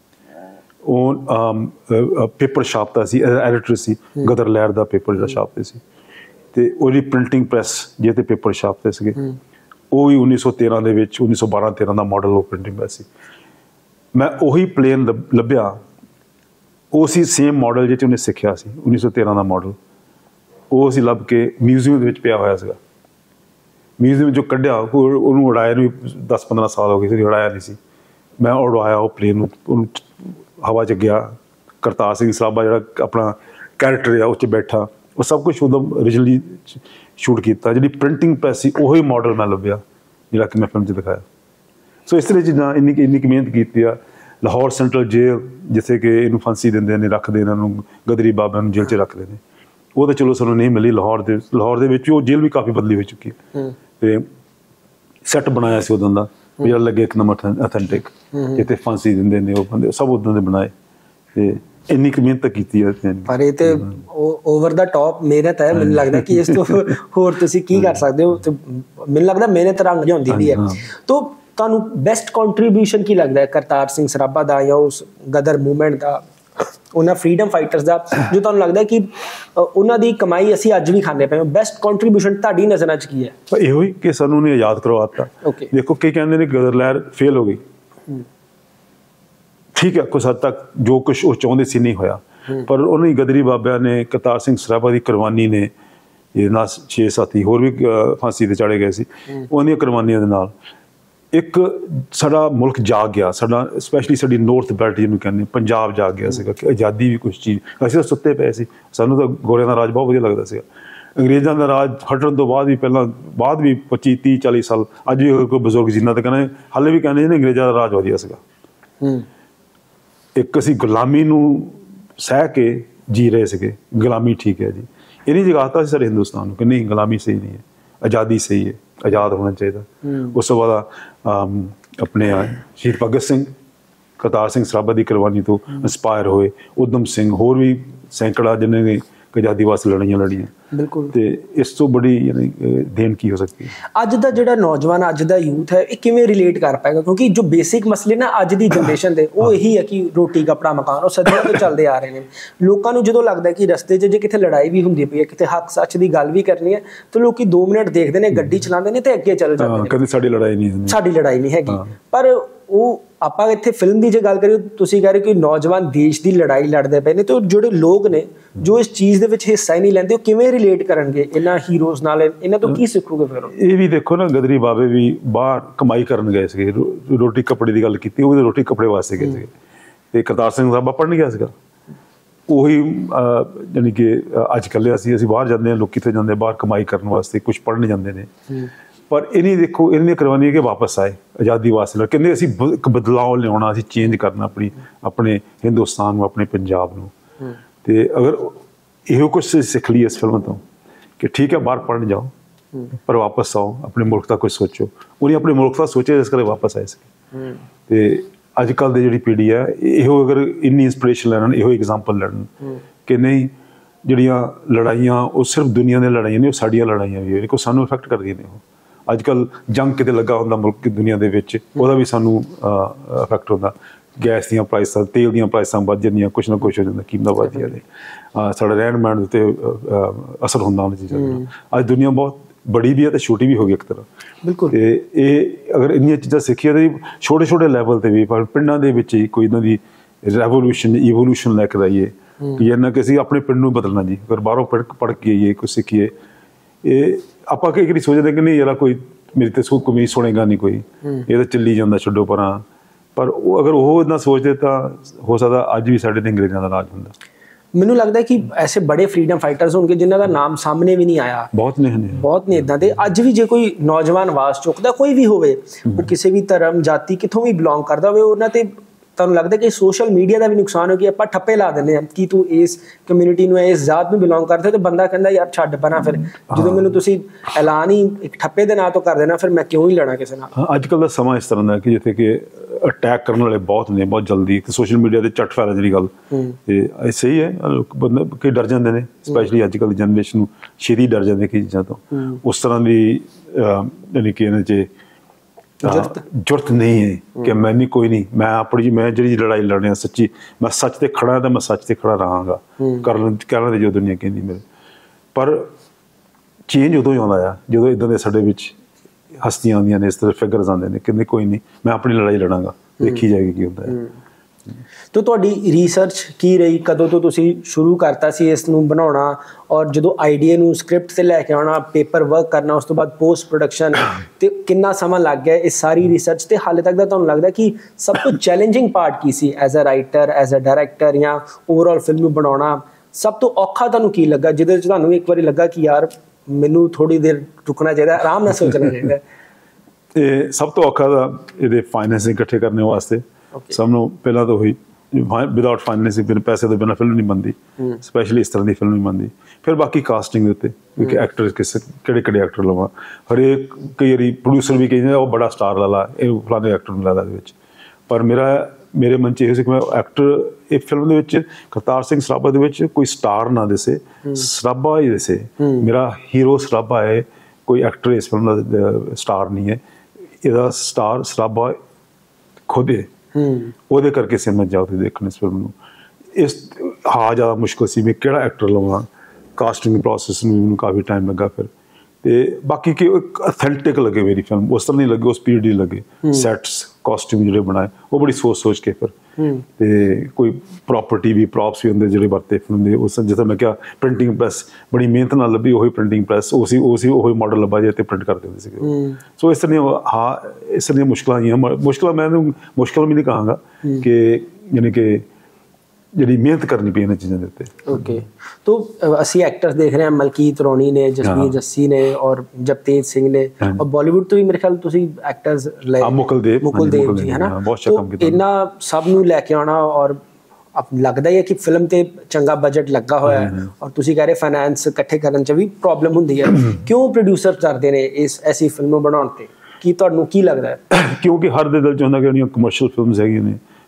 [SPEAKER 1] ਉਹ ਪੇਪਰ ਛਾਪਦਾ ਸੀ, ਐਡੀਟਰ ਸੀ ਗਦਰ ਲਹਿਰ ਦਾ ਪੇਪਰ ਜਿਹੜਾ ਛਾਪਦੇ ਸੀ। ਤੇ ਉਹਦੀ ਪ੍ਰਿੰਟਿੰਗ ਪ੍ਰੈਸ ਜਿਹਦੇ ਪੇਪਰ ਛਾਪਦੇ ਸੀਗੇ, ਉਹ ਵੀ 1913 ਦੇ ਵਿੱਚ, 1912-13 ਦਾ ਮਾਡਲ ਉਹ ਪ੍ਰਿੰਟਿੰਗ ਪ੍ਰੈਸ ਸੀ। ਮੈਂ ਉਹੀ ਪਲੇਨ ਲੱਭਿਆ, ਉਸੇ ਸੇਮ ਮਾਡਲ ਜਿਹਦੇ 'ਚ ਉਹਨੇ ਸਿੱਖਿਆ ਸੀ, 1913 ਦਾ ਮਾਡਲ, ਉਹ ਅਸੀਂ ਲੱਭ ਕੇ ਮਿਊਜ਼ੀਅਮ ਦੇ ਵਿੱਚ ਪਿਆ ਹੋਇਆ ਸੀਗਾ। ਮਿਊਜ਼ੀਅਮ 'ਚੋਂ ਕੱਢਿਆ, ਉਹਨੂੰ ਉਡਾਇਆ ਨੂੰ 10-15 ਸਾਲ ਹੋ ਗਏ ਸੀ, ਉਡਾਇਆ ਨਹੀਂ ਸੀ। ਮੈਂ ਉਡਾਇਆ ਉਹ ਪਲੇਨ ਨੂੰ, ਉਹਨੂੰ ਹਵਾ 'ਚ ਗਿਆ। ਕਰਤਾਰ ਸਿੰਘ ਸਰਾਭਾ ਜਿਹੜਾ ਆਪਣਾ ਕੈਰੈਕਟਰ ਆ ਉਹ 'ਚ ਬੈਠਾ, ਉਹ ਸਭ ਕੁਛ ਉਦੋਂ ਓਰੀਜਨਲੀ ਸ਼ੂਟ ਕੀਤਾ। ਜਿਹੜੀ ਪ੍ਰਿੰਟਿੰਗ ਪ੍ਰੈਸ ਸੀ ਉਹੀ ਮਾਡਲ ਮੈਂ ਲੱਭਿਆ ਜਿਹੜਾ ਕਿ ਮੈਂ ਫਿਲਮ 'ਚ ਦਿਖਾਇਆ। ਸੋ ਇਸ ਤਰ੍ਹਾਂ ਚੀਜ਼ਾਂ ਇੰਨੀ ਕੁ ਮਿਹਨਤ ਕੀਤੀ ਆ। ਲਾਹੌਰ ਸੈਂਟਰਲ ਜੇਲ੍ਹ, ਜਿੱਥੇ ਕਿ ਇਹਨੂੰ ਫਾਂਸੀ ਦਿੰਦੇ ਨੇ, ਰੱਖਦੇ ਇਹਨਾਂ ਨੂੰ, ਗਦਰੀ ਬਾਬਿਆਂ ਨੂੰ ਜੇਲ੍ਹ 'ਚ ਰੱਖਦੇ ਨੇ, ਉਹ ਤਾਂ ਚਲੋ ਸਾਨੂੰ ਨਹੀਂ ਮਿਲੀ ਲਾਹੌਰ ਦੇ ਵਿੱਚ। ਉਹ ਜੇਲ੍ਹ ਵੀ ਕਾਫੀ ਬਦਲੀ ਹੋ ਚੁੱਕੀ ਹੈ। ਤੇ ਸੈੱਟ ਬਣਾਇਆ ਸੀ ਉਦੋਂ ਦਾ, ਜਿਹੜਾ ਲੱਗੇ ਇੱਕ ਨੰਬਰ ਅਥੈਂਟਿਕ, ਜਿੱਥੇ ਫਾਂਸੀ ਦਿੰਦੇ ਨੇ ਉਹ ਬੰਦੇ, ਸਭ ਉਦੋਂ ਦੇ ਬਣਾਏ। ਤੇ ਇੰਨੀ ਕੁ ਮਿਹਨਤ ਕੀਤੀ ਹੈ।
[SPEAKER 2] ਪਰ ਇਹ ਤੇ ਓਵਰ ਦਾ ਟੌਪ ਮਿਹਨਤ ਹੈ। ਮੈਨੂੰ ਲੱਗਦਾ ਕਿ ਇਸ ਤੋਂ ਹੋਰ ਤੁਸੀਂ ਕੀ ਕਰ ਸਕਦੇ ਹੋ। ਤੇ ਮੈਨੂੰ ਲੱਗਦਾ ਮਿਹਨਤ ਰੰਗ ਲਿਆਉਂਦੀ ਵੀ ਹੈ। ਤਾਂ ਤੁਹਾਨੂੰ ਬੈਸਟ ਕੰਟਰੀਬਿਊਸ਼ਨ ਕੀ ਲੱਗਦਾ ਹੈ ਕਰਤਾਰ ਸਿੰਘ ਸਰਾਭਾ ਦਾ, ਜਾਂ ਉਸ ਗਦਰ ਮੂਵਮੈਂਟ ਦਾ, ਉਹਨਾਂ ਫਰੀडम ਫਾਈਟਰਸ ਦਾ, ਜੋ ਤੁਹਾਨੂੰ ਲੱਗਦਾ ਕਿ ਉਹਨਾਂ ਦੀ ਕਮਾਈ ਅਸੀਂ ਅੱਜ ਵੀ ਖਾਂਦੇ ਪਏ ਹਾਂ? ਬੈਸਟ ਕੰਟਰੀਬਿਊਸ਼ਨ ਤੁਹਾਡੀ ਨਜ਼ਰਾਂ 'ਚ ਕੀ ਹੈ?
[SPEAKER 1] ਇਹੋ ਹੀ ਕਿ ਸਾਨੂੰ ਉਹਨੇ ਆਜ਼ਾਦ ਕਰਵਾਤਾ। ਦੇਖੋ ਕਈ ਕਹਿੰਦੇ ਨੇ ਗਦਰ ਲਹਿਰ ਫੇਲ ਹੋ ਗਈ, ਠੀਕ ਹੈ, ਕੁਛ ਹੱਦ ਤੱਕ ਜੋ ਕੁਛ ਉਹ ਚਾਹੁੰਦੇ ਸੀ ਨਹੀਂ ਹੋਇਆ, ਪਰ ਉਹਨਾਂ ਗਦਰੀ ਬਾਬਿਆਂ ਨੇ, ਕਰਤਾਰ ਸਿੰਘ ਸਰਾਭਾ ਦੀ ਕੁਰਬਾਨੀ ਨੇ, ਇਹ ਨਾਲ 6 ਸਾਥੀ ਹੋਰ ਵੀ ਫਾਂਸੀ ਤੇ ਚੜੇ ਗਏ ਸੀ, ਉਹਦੀਆਂ ਕੁਰਬਾਨੀਆਂ ਦੇ ਨਾਲ ਇੱਕ ਸਾਡਾ ਮੁਲਕ ਜਾਗ ਗਿਆ। ਸਾਡਾ ਸਪੈਸ਼ਲੀ ਸਾਡੀ ਨੌਰਥ ਬੈਲਟ ਜਿਹਨੂੰ ਕਹਿੰਦੇ, ਪੰਜਾਬ ਜਾਗ ਗਿਆ ਸੀਗਾ ਕਿ ਆਜ਼ਾਦੀ ਵੀ ਕੁਛ ਚੀਜ਼। ਅਸੀਂ ਤਾਂ ਸੁੱਤੇ ਪਏ ਸੀ, ਸਾਨੂੰ ਤਾਂ ਗੋਰਿਆਂ ਦਾ ਰਾਜ ਬਹੁਤ ਵਧੀਆ ਲੱਗਦਾ ਸੀਗਾ। ਅੰਗਰੇਜ਼ਾਂ ਦਾ ਰਾਜ ਹਟਣ ਤੋਂ ਬਾਅਦ ਵੀ, ਪਹਿਲਾਂ ਬਾਅਦ ਵੀ 25, 30, 40 ਸਾਲ, ਅੱਜ ਵੀ ਕੋਈ ਬਜ਼ੁਰਗ ਜਿੰਨਾ ਤਾਂ ਕਹਿੰਦੇ, ਹਾਲੇ ਵੀ ਕਹਿੰਦੇ ਨੇ ਅੰਗਰੇਜ਼ਾਂ ਦਾ ਰਾਜ ਵਧੀਆ ਸੀਗਾ। ਇੱਕ ਅਸੀਂ ਗੁਲਾਮੀ ਨੂੰ ਸਹਿ ਕੇ ਜੀ ਰਹੇ ਸੀਗੇ, ਗੁਲਾਮੀ ਠੀਕ ਹੈ ਜੀ, ਇਹ ਨਹੀਂ ਜਗਾਤਾ ਸੀ ਸਾਡੇ ਹਿੰਦੁਸਤਾਨ ਨੂੰ ਕਿ ਨਹੀਂ ਗੁਲਾਮੀ ਸਹੀ ਨਹੀਂ ਹੈ, ਆਜ਼ਾਦੀ ਸਹੀ ਹੈ, ਆਜ਼ਾਦ ਹੋਣਾ ਚਾਹੀਦਾ। ਉਸ ਤੋਂ ਬਾਅਦ ਆਪਣੇ ਸ਼ਹੀਦ ਭਗਤ ਸਿੰਘ, ਕਰਤਾਰ ਸਿੰਘ ਸਰਾਭਾ ਦੀ ਕੁਰਬਾਨੀ ਤੋਂ ਇੰਸਪਾਇਰ ਹੋਏ, ਉਦਮ ਸਿੰਘ, ਹੋਰ ਵੀ ਸੈਂਕੜਾ ਜਿਨ੍ਹਾਂ ਨੇ ਆਜ਼ਾਦੀ ਵਾਸਤੇ ਲੜਾਈਆਂ ਲੜੀਆਂ।
[SPEAKER 2] ਬਿਲਕੁਲ।
[SPEAKER 1] ਤੇ ਇਸ ਤੋਂ ਬੜੀ ਯਾਨੀ ਦੇਣ ਕੀ ਹੋ ਸਕਦੀ ਹੈ?
[SPEAKER 2] ਅੱਜ ਦਾ ਜਿਹੜਾ ਨੌਜਵਾਨ, ਅੱਜ ਦਾ ਯੂਥ ਹੈ, ਇਹ ਕਿਵੇਂ ਰਿਲੇਟ ਕਰ ਪਾਏਗਾ? ਕਿਉਂਕਿ ਜੋ ਬੇਸਿਕ ਮਸਲੇ ਨਾ ਅੱਜ ਦੀ ਜਨਰੇਸ਼ਨ ਦੇ, ਉਹ ਇਹੀ ਹੈ ਕਿ ਰੋਟੀ ਕੱਪੜਾ ਮਕਾਨ, ਉਹ ਸਦੀਆਂ ਤੋਂ ਚੱਲਦੇ ਆ ਰਹੇ ਨੇ। ਲੋਕਾਂ ਨੂੰ ਜਦੋਂ ਲੱਗਦਾ ਕਿ ਰਸਤੇ 'ਚ ਜੇ ਕਿਤੇ ਲੜਾਈ ਵੀ ਹੁੰਦੀ ਪਈ ਹੈ, ਕਿਤੇ ਹੱਕ ਸੱਚ ਦੀ ਗੱਲ ਵੀ ਕਰਨੀ ਹੈ, ਤਾਂ ਲੋਕੀ 2 ਮਿੰਟ ਦੇਖਦੇ ਨੇ, ਗੱਡੀ ਚਲਾਉਂਦੇ ਨੇ ਤੇ ਅੱਗੇ ਚੱਲ ਜਾਂਦੇ ਨੇ।
[SPEAKER 1] ਕਦੇ ਸਾਡੀ ਲੜਾਈ ਨਹੀਂ
[SPEAKER 2] ਹੈਗੀ। ਪਰ ਉਹ ਆਪਾਂ ਇੱਥੇ ਫਿਲਮ ਦੀ ਜੇ ਗੱਲ ਕਰੀਏ, ਤੁਸੀਂ ਕਹਿ ਰਹੇ ਕਿ ਨੌਜਵਾਨ ਦੇਸ਼ ਦੀ ਲੜਾਈ ਲੜਦੇ ਪਏ ਨੇ, ਤੇ ਜਿਹੜੇ ਲੋਕ ਨੇ ਜੋ ਇਸ ਚੀਜ਼ ਦੇ ਵਿੱਚ ਹਿੱਸਾ ਹੀ ਨਹੀਂ ਲੈਂਦੇ, ਉਹ ਕਿਵੇਂ ਰਿਲੇਟ ਕਰਨਗੇ ਇਹਨਾਂ ਹੀਰੋਜ਼ ਨਾਲ? ਇਹਨਾਂ ਤੋਂ ਕੀ ਸਿੱਖੋਗੇ ਫਿਰ?
[SPEAKER 1] ਇਹ ਵੀ ਦੇਖੋ ਨਾ, ਗਦਰੀ ਬਾਬੇ ਵੀ ਬਾਹਰ ਕਮਾਈ ਕਰਨ ਗਏ ਸੀਗੇ, ਰੋਟੀ ਕੱਪੜੇ ਦੀ ਗੱਲ ਕੀਤੀ, ਉਹ ਰੋਟੀ ਕੱਪੜੇ ਵਾਸਤੇ ਗਏ ਸੀਗੇ। ਤੇ ਕਰਤਾਰ ਸਿੰਘ ਸਾਹਿਬ ਪੜ੍ਹਨ ਗਿਆ ਸੀਗਾ, ਉਹੀ ਯਾਨੀ ਕਿ ਅੱਜ ਕੱਲ੍ਹ ਅਸੀਂ ਬਾਹਰ ਜਾਂਦੇ ਹਾਂ, ਲੋਕ ਕਿੱਥੇ ਜਾਂਦੇ ਬਾਹਰ ਕਮਾਈ ਕਰਨ ਵਾਸਤੇ, ਕੁਝ ਪੜ੍ਹਨ ਜਾਂਦੇ ਨੇ। ਪਰ ਇਹ ਨਹੀਂ ਦੇਖੋ, ਇਹਨਾਂ ਦੀ ਕੁਰਬਾਨੀ ਕਿ ਵਾਪਸ ਆਏ ਆਜ਼ਾਦੀ ਵਾਸਤੇ, ਕਹਿੰਦੇ ਅਸੀਂ ਇੱਕ ਬਦਲਾਅ ਲਿਆਉਣਾ, ਅਸੀਂ ਚੇਂਜ ਕਰਨਾ ਆਪਣੇ ਹਿੰਦੁਸਤਾਨ ਨੂੰ, ਆਪਣੇ ਪੰਜਾਬ ਨੂੰ। ਤੇ ਅਗਰ ਇਹੋ ਕੁਛ ਸਿੱਖ ਲਈ ਇਸ ਫਿਲਮ ਤੋਂ ਕਿ ਠੀਕ ਹੈ ਬਾਹਰ ਪੜ੍ਹਨ ਜਾਓ, ਪਰ ਵਾਪਸ ਆਓ, ਆਪਣੇ ਮੁਲਕ ਦਾ ਕੁਝ ਸੋਚੋ। ਉਹਨੇ ਆਪਣੇ ਮੁਲਕ ਦਾ ਸੋਚਿਆ, ਇਸ ਕਰਕੇ ਵਾਪਸ ਆਏ ਸੀ। ਤੇ ਅੱਜ ਕੱਲ੍ਹ ਦੀ ਜਿਹੜੀ ਪੀੜ੍ਹੀ ਹੈ, ਇਹੋ ਅਗਰ ਇੰਨੀ ਇੰਸਪੀਰੇਸ਼ਨ ਲੈਣ, ਇਹੋ ਐਗਜ਼ਾਮਪਲ ਲੈਣ ਕਿ ਨਹੀਂ, ਜਿਹੜੀਆਂ ਲੜਾਈਆਂ ਉਹ ਸਿਰਫ ਦੁਨੀਆ ਦੀਆਂ ਲੜਾਈਆਂ ਨੇ, ਉਹ ਸਾਡੀਆਂ ਲੜਾਈਆਂ ਵੀ ਹੈ, ਸਾਨੂੰ ਇਫੈਕਟ ਕਰਦੀਆਂ ਨੇ। ਉਹ ਅੱਜ ਕੱਲ੍ਹ ਜੰਗ ਕਿਤੇ ਲੱਗਾ ਹੁੰਦਾ ਮੁਲਕ ਦੁਨੀਆ ਦੇ ਵਿੱਚ, ਉਹਦਾ ਵੀ ਸਾਨੂੰ ਇਫੈਕਟ ਹੁੰਦਾ। ਗੈਸ ਦੀਆਂ ਪ੍ਰਾਈਸਾਂ, ਤੇਲ ਦੀਆਂ ਪ੍ਰਾਈਸਾਂ ਵੱਧ ਜਾਂਦੀਆਂ, ਕੁਛ ਨਾ ਕੁਛ ਹੋ ਜਾਂਦਾ, ਕੀਮਤਾਂ ਵੱਧਦੀਆਂ ਨੇ, ਸਾਡਾ ਰਹਿਣ ਬਹਿਣ ਦੇ ਉੱਤੇ ਅਸਰ ਹੁੰਦਾ ਉਹਨਾਂ ਚੀਜ਼ਾਂ ਦਾ। ਅੱਜ ਦੁਨੀਆ ਬਹੁਤ ਬੜੀ ਵੀ ਹੈ ਤੇ ਛੋਟੀ ਵੀ ਹੋ ਗਈ ਇੱਕ ਤਰ੍ਹਾਂ।
[SPEAKER 2] ਬਿਲਕੁਲ।
[SPEAKER 1] ਤੇ ਇਹ ਅਗਰ ਇੰਨੀਆਂ ਚੀਜ਼ਾਂ ਸਿੱਖੀਆਂ ਤੇ ਛੋਟੇ ਛੋਟੇ ਲੈਵਲ ਤੇ ਵੀ, ਪਰ ਪਿੰਡਾਂ ਦੇ ਵਿੱਚ ਹੀ ਕੋਈ ਇਹਨਾਂ ਦੀ ਰੈਵੋਲੂਸ਼ਨ, ਇਵੋਲੂਸ਼ਨ ਲੈ ਕੇ ਆਈਏ ਕਿ ਇਹਨਾਂ ਕਿ ਅਸੀਂ ਆਪਣੇ ਪਿੰਡ ਨੂੰ ਬਦਲਣਾ ਜੀ। ਅਗਰ ਬਾਹਰੋਂ ਪੜ੍ਹ ਕੇ ਆਈਏ, ਕੁਛ ਸਿੱਖੀਏ। ਇਹ ਆਪਾਂ ਕਈ ਵਾਰੀ ਸੋਚਦੇ ਕਿ ਨਹੀਂ ਯਾਰ ਕੋਈ ਮੇਰੀ ਤੇ ਕੋਈ ਸੁਣੇਗਾ ਨਹੀਂ, ਕੋਈ ਇਹ ਤਾਂ ਚੱਲੀ ਜਾਂਦਾ, ਛੱਡੋ ਪਰਾਂ। ਪਰ ਉਹ ਅਗਰ ਉਹ ਇੱਦਾਂ ਸੋਚਦੇ ਤਾਂ ਹੋ ਸਕਦਾ ਅੱਜ ਵੀ ਸਾਡੇ ਤੇ ਅੰਗਰੇਜ਼ਾਂ ਦਾ ਰਾਜ ਹੁੰਦਾ।
[SPEAKER 2] ਮੈਨੂੰ ਲੱਗਦਾ ਕਿ ਐਸੇ ਬੜੇ ਫਰੀडम ਫਾਈਟਰਸ ਹੋਣਗੇ ਜਿਨ੍ਹਾਂ ਦਾ ਨਾਮ ਸਾਹਮਣੇ ਵੀ ਨਹੀਂ ਆਇਆ, ਬਹੁਤ ਨੇ ਇੱਦਾਂ ਦੇ। ਅੱਜ ਵੀ ਜੇ ਕੋਈ ਨੌਜਵਾਨ ਆਵਾਜ਼ ਚੁੱਕਦਾ, ਕੋਈ ਵੀ ਹੋਵੇ, ਉਹ ਕਿਸੇ ਵੀ ਧਰਮ ਜਾਤੀ ਕਿੱਥੋਂ ਵੀ ਬਿਲੋਂਗ ਕਰਦਾ ਹੋਵੇ, ਉਹਨਾਂ ਤੇ ਤੁਹਾਨੂੰ ਲੱਗਦਾ ਕਿ ਸੋਸ਼ਲ ਮੀਡੀਆ ਦਾ ਵੀ ਨੁਕਸਾਨ ਹੋ ਗਿਆ? ਆਪਾਂ ਠੱਪੇ ਲਾ ਦਿੰਦੇ ਹਾਂ ਕਿ ਤੂੰ ਇਸ ਕਮਿਊਨਿਟੀ ਨੂੰ, ਇਸ ਜ਼ਾਤ ਨੂੰ ਬਿਲੋਂਗ ਕਰਦਾ, ਤੇ ਬੰਦਾ ਕਹਿੰਦਾ ਯਾਰ ਛੱਡ ਪਰਾਂ, ਫਿਰ ਜਦੋਂ ਮੈਨੂੰ ਤੁਸੀਂ ਐਲਾਨ ਹੀ ਇੱਕ ਠੱਪੇ ਦੇ ਨਾਂ ਤੋਂ ਕਰ ਦੇਣਾ, ਫਿਰ ਮੈਂ ਕਿਉਂ ਹੀ ਲੜਾਂ ਕਿਸੇ ਨਾਲ?
[SPEAKER 1] ਅੱਜ ਕੱਲ੍ਹ ਦਾ ਸਮਾਂ ਇਸ ਤਰ੍ਹਾਂ ਦਾ ਕਿ ਜਿੱਥੇ ਕਿ ਅਟੈਕ ਕਰਨ ਵਾਲੇ ਬਹੁਤ ਨੇ, ਬਹੁਤ ਜਲਦੀ, ਸੋਸ਼ਲ ਮੀਡੀਆ ਤੇ ਝੱਟ ਫੈਲ ਜਿਹੜੀ ਗੱਲ। ਤੇ ਇਹ ਸਹੀ ਹੈ, ਬੰਦੇ ਕਈ ਡਰ ਜਾਂਦੇ ਨੇ, ਸਪੈਸ਼ਲੀ ਅੱਜ ਕੱਲ੍ਹ ਦੀ ਜਨਰੇਸ਼ਨ ਨੂੰ ਛੇਤੀ ਡਰ ਜਾਂਦੇ ਕਿ ਚੀਜ਼ਾਂ ਤੋਂ। ਉਸ ਤਰ੍ਹਾਂ ਦੀ ਯਾਨੀ ਕਿ ਇਹਨਾਂ 'ਚ ਜ਼ਰੂਰਤ ਨਹੀਂ ਹੈ ਕਿ ਮੈਂ ਨਹੀਂ, ਕੋਈ ਨਹੀਂ, ਮੈਂ ਜਿਹੜੀ ਲੜਾਈ ਲੜਨੀ ਸੱਚੀ, ਮੈਂ ਸੱਚ ਤੇ ਖੜਾ ਤਾਂ ਮੈਂ ਸੱਚ ਤੇ ਖੜਾ ਰਹਾਂਗਾ, ਕਰਨ ਦੇ ਜੋ ਦੁਨੀਆ ਕਹਿੰਦੀ ਮੇਰੇ। ਪਰ ਚੇਂਜ ਉਦੋਂ ਹੀ ਆਉਂਦਾ ਆ ਜਦੋਂ ਇੱਦਾਂ ਦੇ ਸਾਡੇ ਵਿੱਚ ਹਸਤੀਆਂ ਆਉਂਦੀਆਂ ਨੇ, ਇਸ ਤਰ੍ਹਾਂ ਫਿਗਰਸ ਆਉਂਦੇ ਨੇ, ਕਹਿੰਦੇ ਕੋਈ ਨਹੀਂ ਮੈਂ ਆਪਣੀ ਲੜਾਈ ਲੜਾਂਗਾ, ਦੇਖੀ ਜਾਏਗੀ ਕੀ ਹੁੰਦਾ ਹੈ।
[SPEAKER 2] ਤਾਂ ਤੁਹਾਡੀ ਰਿਸਰਚ ਕੀ ਰਹੀ? ਕਦੋਂ ਤੋਂ ਤੁਸੀਂ ਸ਼ੁਰੂ ਕਰਤਾ ਸੀ ਇਸ ਨੂੰ ਬਣਾਉਣਾ, ਔਰ ਜਦੋਂ ਆਈਡੀਆ ਨੂੰ ਸਕ੍ਰਿਪਟ ਤੇ ਲੈ ਕੇ ਆਉਣਾ, ਪੇਪਰ ਵਰਕ ਕਰਨਾ, ਉਸ ਤੋਂ ਬਾਅਦ ਪੋਸਟ ਪ੍ਰੋਡਕਸ਼ਨ, ਤੇ ਕਿੰਨਾ ਸਮਾਂ ਲੱਗ ਗਿਆ ਇਸ ਸਾਰੀ ਰਿਸਰਚ ਤੇ? ਹਾਲੇ ਤੱਕ ਦਾ ਤੁਹਾਨੂੰ ਲੱਗਦਾ ਕਿ ਸਭ ਤੋਂ ਚੈਲੰਜਿੰਗ ਪਾਰਟ ਕੀ ਸੀ as a writer, as a director, ਜਾਂ ਓਵਰਆਲ ਫਿਲਮ ਨੂੰ ਬਣਾਉਣਾ? ਸਭ ਤੋਂ ਔਖਾ ਤੁਹਾਨੂੰ ਕੀ ਲੱਗਾ, ਜਿਹਦੇ 'ਚ ਤੁਹਾਨੂੰ ਇੱਕ ਵਾਰੀ ਲੱਗਾ ਕਿ ਯਾਰ ਮੈਨੂੰ ਥੋੜੀ ਦੇਰ ਰੁਕਣਾ ਚਾਹੀਦਾ, ਆਰਾਮ ਨਾਲ ਸੋਚਣਾ ਚਾਹੀਦਾ?
[SPEAKER 1] ਇਹ ਸਭ ਤੋਂ ਔਖਾ ਦਾ ਇਹਦੇ ਫਾਈਨੈਂਸਿੰਗ ਇਕੱਠੇ ਕਰਨ ਵਾਸਤੇ ਸਭ ਨੂੰ ਪਹਿਲਾਂ ਤਾਂ ਹੋਈ। ਵਿਦਆਊਟ ਫਾਈਨੈਂਸਿੰਗ, ਬਿਨਾਂ ਪੈਸੇ ਤੋਂ ਬਿਨਾਂ ਫਿਲਮ ਨਹੀਂ ਬਣਦੀ, ਸਪੈਸ਼ਲੀ ਇਸ ਤਰ੍ਹਾਂ ਦੀ ਫਿਲਮ ਨਹੀਂ ਬਣਦੀ। ਫਿਰ ਬਾਕੀ ਕਾਸਟਿੰਗ ਦੇ ਉੱਤੇ ਕਿ ਐਕਟਰ ਕਿਹੜੇ ਐਕਟਰ ਲਵਾਂ। ਹਰੇਕ ਕਈ ਵਾਰੀ ਪ੍ਰੋਡਿਊਸਰ ਵੀ ਕਹਿੰਦੇ ਉਹ ਬੜਾ ਸਟਾਰ ਲਾ ਲਾ, ਇਹ ਫਲਾਣੇ ਐਕਟਰ ਨੂੰ ਲਾ ਲਾ ਇਹਦੇ ਵਿੱਚ। ਪਰ ਮੇਰੇ ਮਨ 'ਚ ਇਹ ਸੀ ਕਿ ਮੈਂ ਐਕਟਰ ਇਹ ਫਿਲਮ ਦੇ ਵਿੱਚ ਕਰਤਾਰ ਸਿੰਘ ਸਰਾਭਾ ਦੇ ਵਿੱਚ ਕੋਈ ਸਟਾਰ ਨਾ ਦਿਸੇ, ਸਰਾਭਾ ਹੀ ਦਿਸੇ, ਮੇਰਾ ਹੀਰੋ ਸਰਾਭਾ ਹੈ, ਕੋਈ ਐਕਟਰ ਇਸ ਫਿਲਮ ਦਾ ਸਟਾਰ ਨਹੀਂ ਹੈ। ਇਹਦਾ ਸਟਾਰ ਸਰਾਭਾ ਖੁਦ ਹੈ। ਉਹਦੇ ਕਰਕੇ ਸੀ ਮੈਂ ਜਾ ਕੇ ਦੇਖਣ ਇਸ ਫਿਲਮ ਨੂੰ। ਇਸ ਜ਼ਿਆਦਾ ਮੁਸ਼ਕਿਲ ਸੀ ਵੀ ਕਿਹੜਾ ਐਕਟਰ ਲਵਾਂ। ਕਾਸਟਿੰਗ ਪ੍ਰੋਸੈਸ ਨੂੰ ਮੈਨੂੰ ਕਾਫੀ ਟਾਈਮ ਲੱਗਾ ਫਿਰ। ਤੇ ਬਾਕੀ ਕਿ ਅਥੈਂਟਿਕ ਲੱਗੇ ਮੇਰੀ ਫਿਲਮ, ਉਸ ਤਰ੍ਹਾਂ ਨਹੀਂ ਲੱਗੇ, ਉਸ ਪੀਰੀਅਡ ਹੀ ਲੱਗੇ। ਸੈਟਸ, ਕਾਸਟਿਊਮ ਜਿਹੜੇ ਬਣਾਏ ਉਹ ਬੜੀ ਸੋਚ ਕੇ ਫਿਰ। ਤੇ ਕੋਈ ਪ੍ਰੋਪਰਟੀ ਵੀ, ਪ੍ਰੋਪਸ ਵੀ ਹੁੰਦੇ ਜਿਹੜੇ ਵਰਤੇ ਫਿਲਮ ਦੇ। ਉਸ ਜਿੱਦਾਂ ਮੈਂ ਕਿਹਾ ਪ੍ਰਿੰਟਿੰਗ ਪ੍ਰੈਸ ਬੜੀ ਮਿਹਨਤ ਨਾਲ ਲੱਭੀ, ਉਹੀ ਪ੍ਰਿੰਟਿੰਗ ਪ੍ਰੈਸ ਉਹੀ ਮਾਡਲ ਲੱਭਾ ਜੇ ਤੇ ਪ੍ਰਿੰਟ ਕਰਦੇ ਹੁੰਦੇ ਸੀਗੇ। ਸੋ ਇਸ ਤਰ੍ਹਾਂ ਇਸ ਤਰ੍ਹਾਂ ਦੀਆਂ ਮੁਸ਼ਕਿਲਾਂ ਆਈਆਂ। ਮੁਸ਼ਕਿਲਾਂ ਮੈਂ ਮੁਸ਼ਕਿਲ ਵੀ ਨਹੀਂ ਕਹਾਂਗਾ ਕਿ ਯਾਨੀ ਕਿ ਜਿਹੜੀ ਮਿਹਨਤ ਕਰਨੀ ਪਈ ਇਹਨਾਂ ਚੀਜ਼ਾਂ ਦੇ ਉੱਤੇ। ਓਕੇ,
[SPEAKER 2] तो ਅਸੀਂ ਐਕਟਰਸ ਦੇਖ ਰਹੇ ਹਾਂ, ਮਲਕੀਤ ਰੌਣੀ ਨੇ, ਜਸਵੀਰ ਜੱਸੀ ਨੇ, ਔਰ ਜਪਤੇਜ ਸਿੰਘ ਨੇ, ਔਰ ਬਾਲੀਵੁੱਡ ਤੋਂ ਵੀ ਮੇਰੇ ਖਿਆਲ ਤੁਸੀਂ ਐਕਟਰਸ ਲਏ, ਮੁਕੁਲਦੇਵ ਜੀ, ਹੈ ਨਾ। ਇਹਨਾਂ ਸਭ ਨੂੰ ਲੈ ਕੇ ਆਉਣਾ, ਔਰ ਲੱਗਦਾ ਹੀ ਹੈ ਕਿ ਫਿਲਮ ਤੇ ਚੰਗਾ ਬਜਟ ਲੱਗਾ ਹੋਇਆ ਹੈ, ਔਰ ਤੁਸੀਂ ਕਹਿ ਰਹੇ ਫਾਈਨੈਂਸ ਇਕੱਠੇ ਕਰਨ 'ਚ ਵੀ ਪ੍ਰੋਬਲਮ ਹੁੰਦੀ ਹੈ। ਕਿਉਂ ਪ੍ਰੋਡਿਊਸਰ ਕਰਦੇ ਨੇ ਇਸ ਐਸੀ ਫਿਲਮ ਨੂੰ ਬਣਾਉਣ ਤੇ? ਕੀ ਤੁਹਾਨੂੰ ਕੀ ਲੱਗਦਾ ਹੈ?
[SPEAKER 1] ਕਿਉਂਕਿ ਹਰ ਦੇ ਦਿਲ 'ਚ ਹੁੰਦਾ ਕਿ ਜਿਹੜੀਆਂ ਕਮਰਸ਼ੀਅਲ ਫਿਲਮਸ ਹੈਗੀਆਂ ਨੇ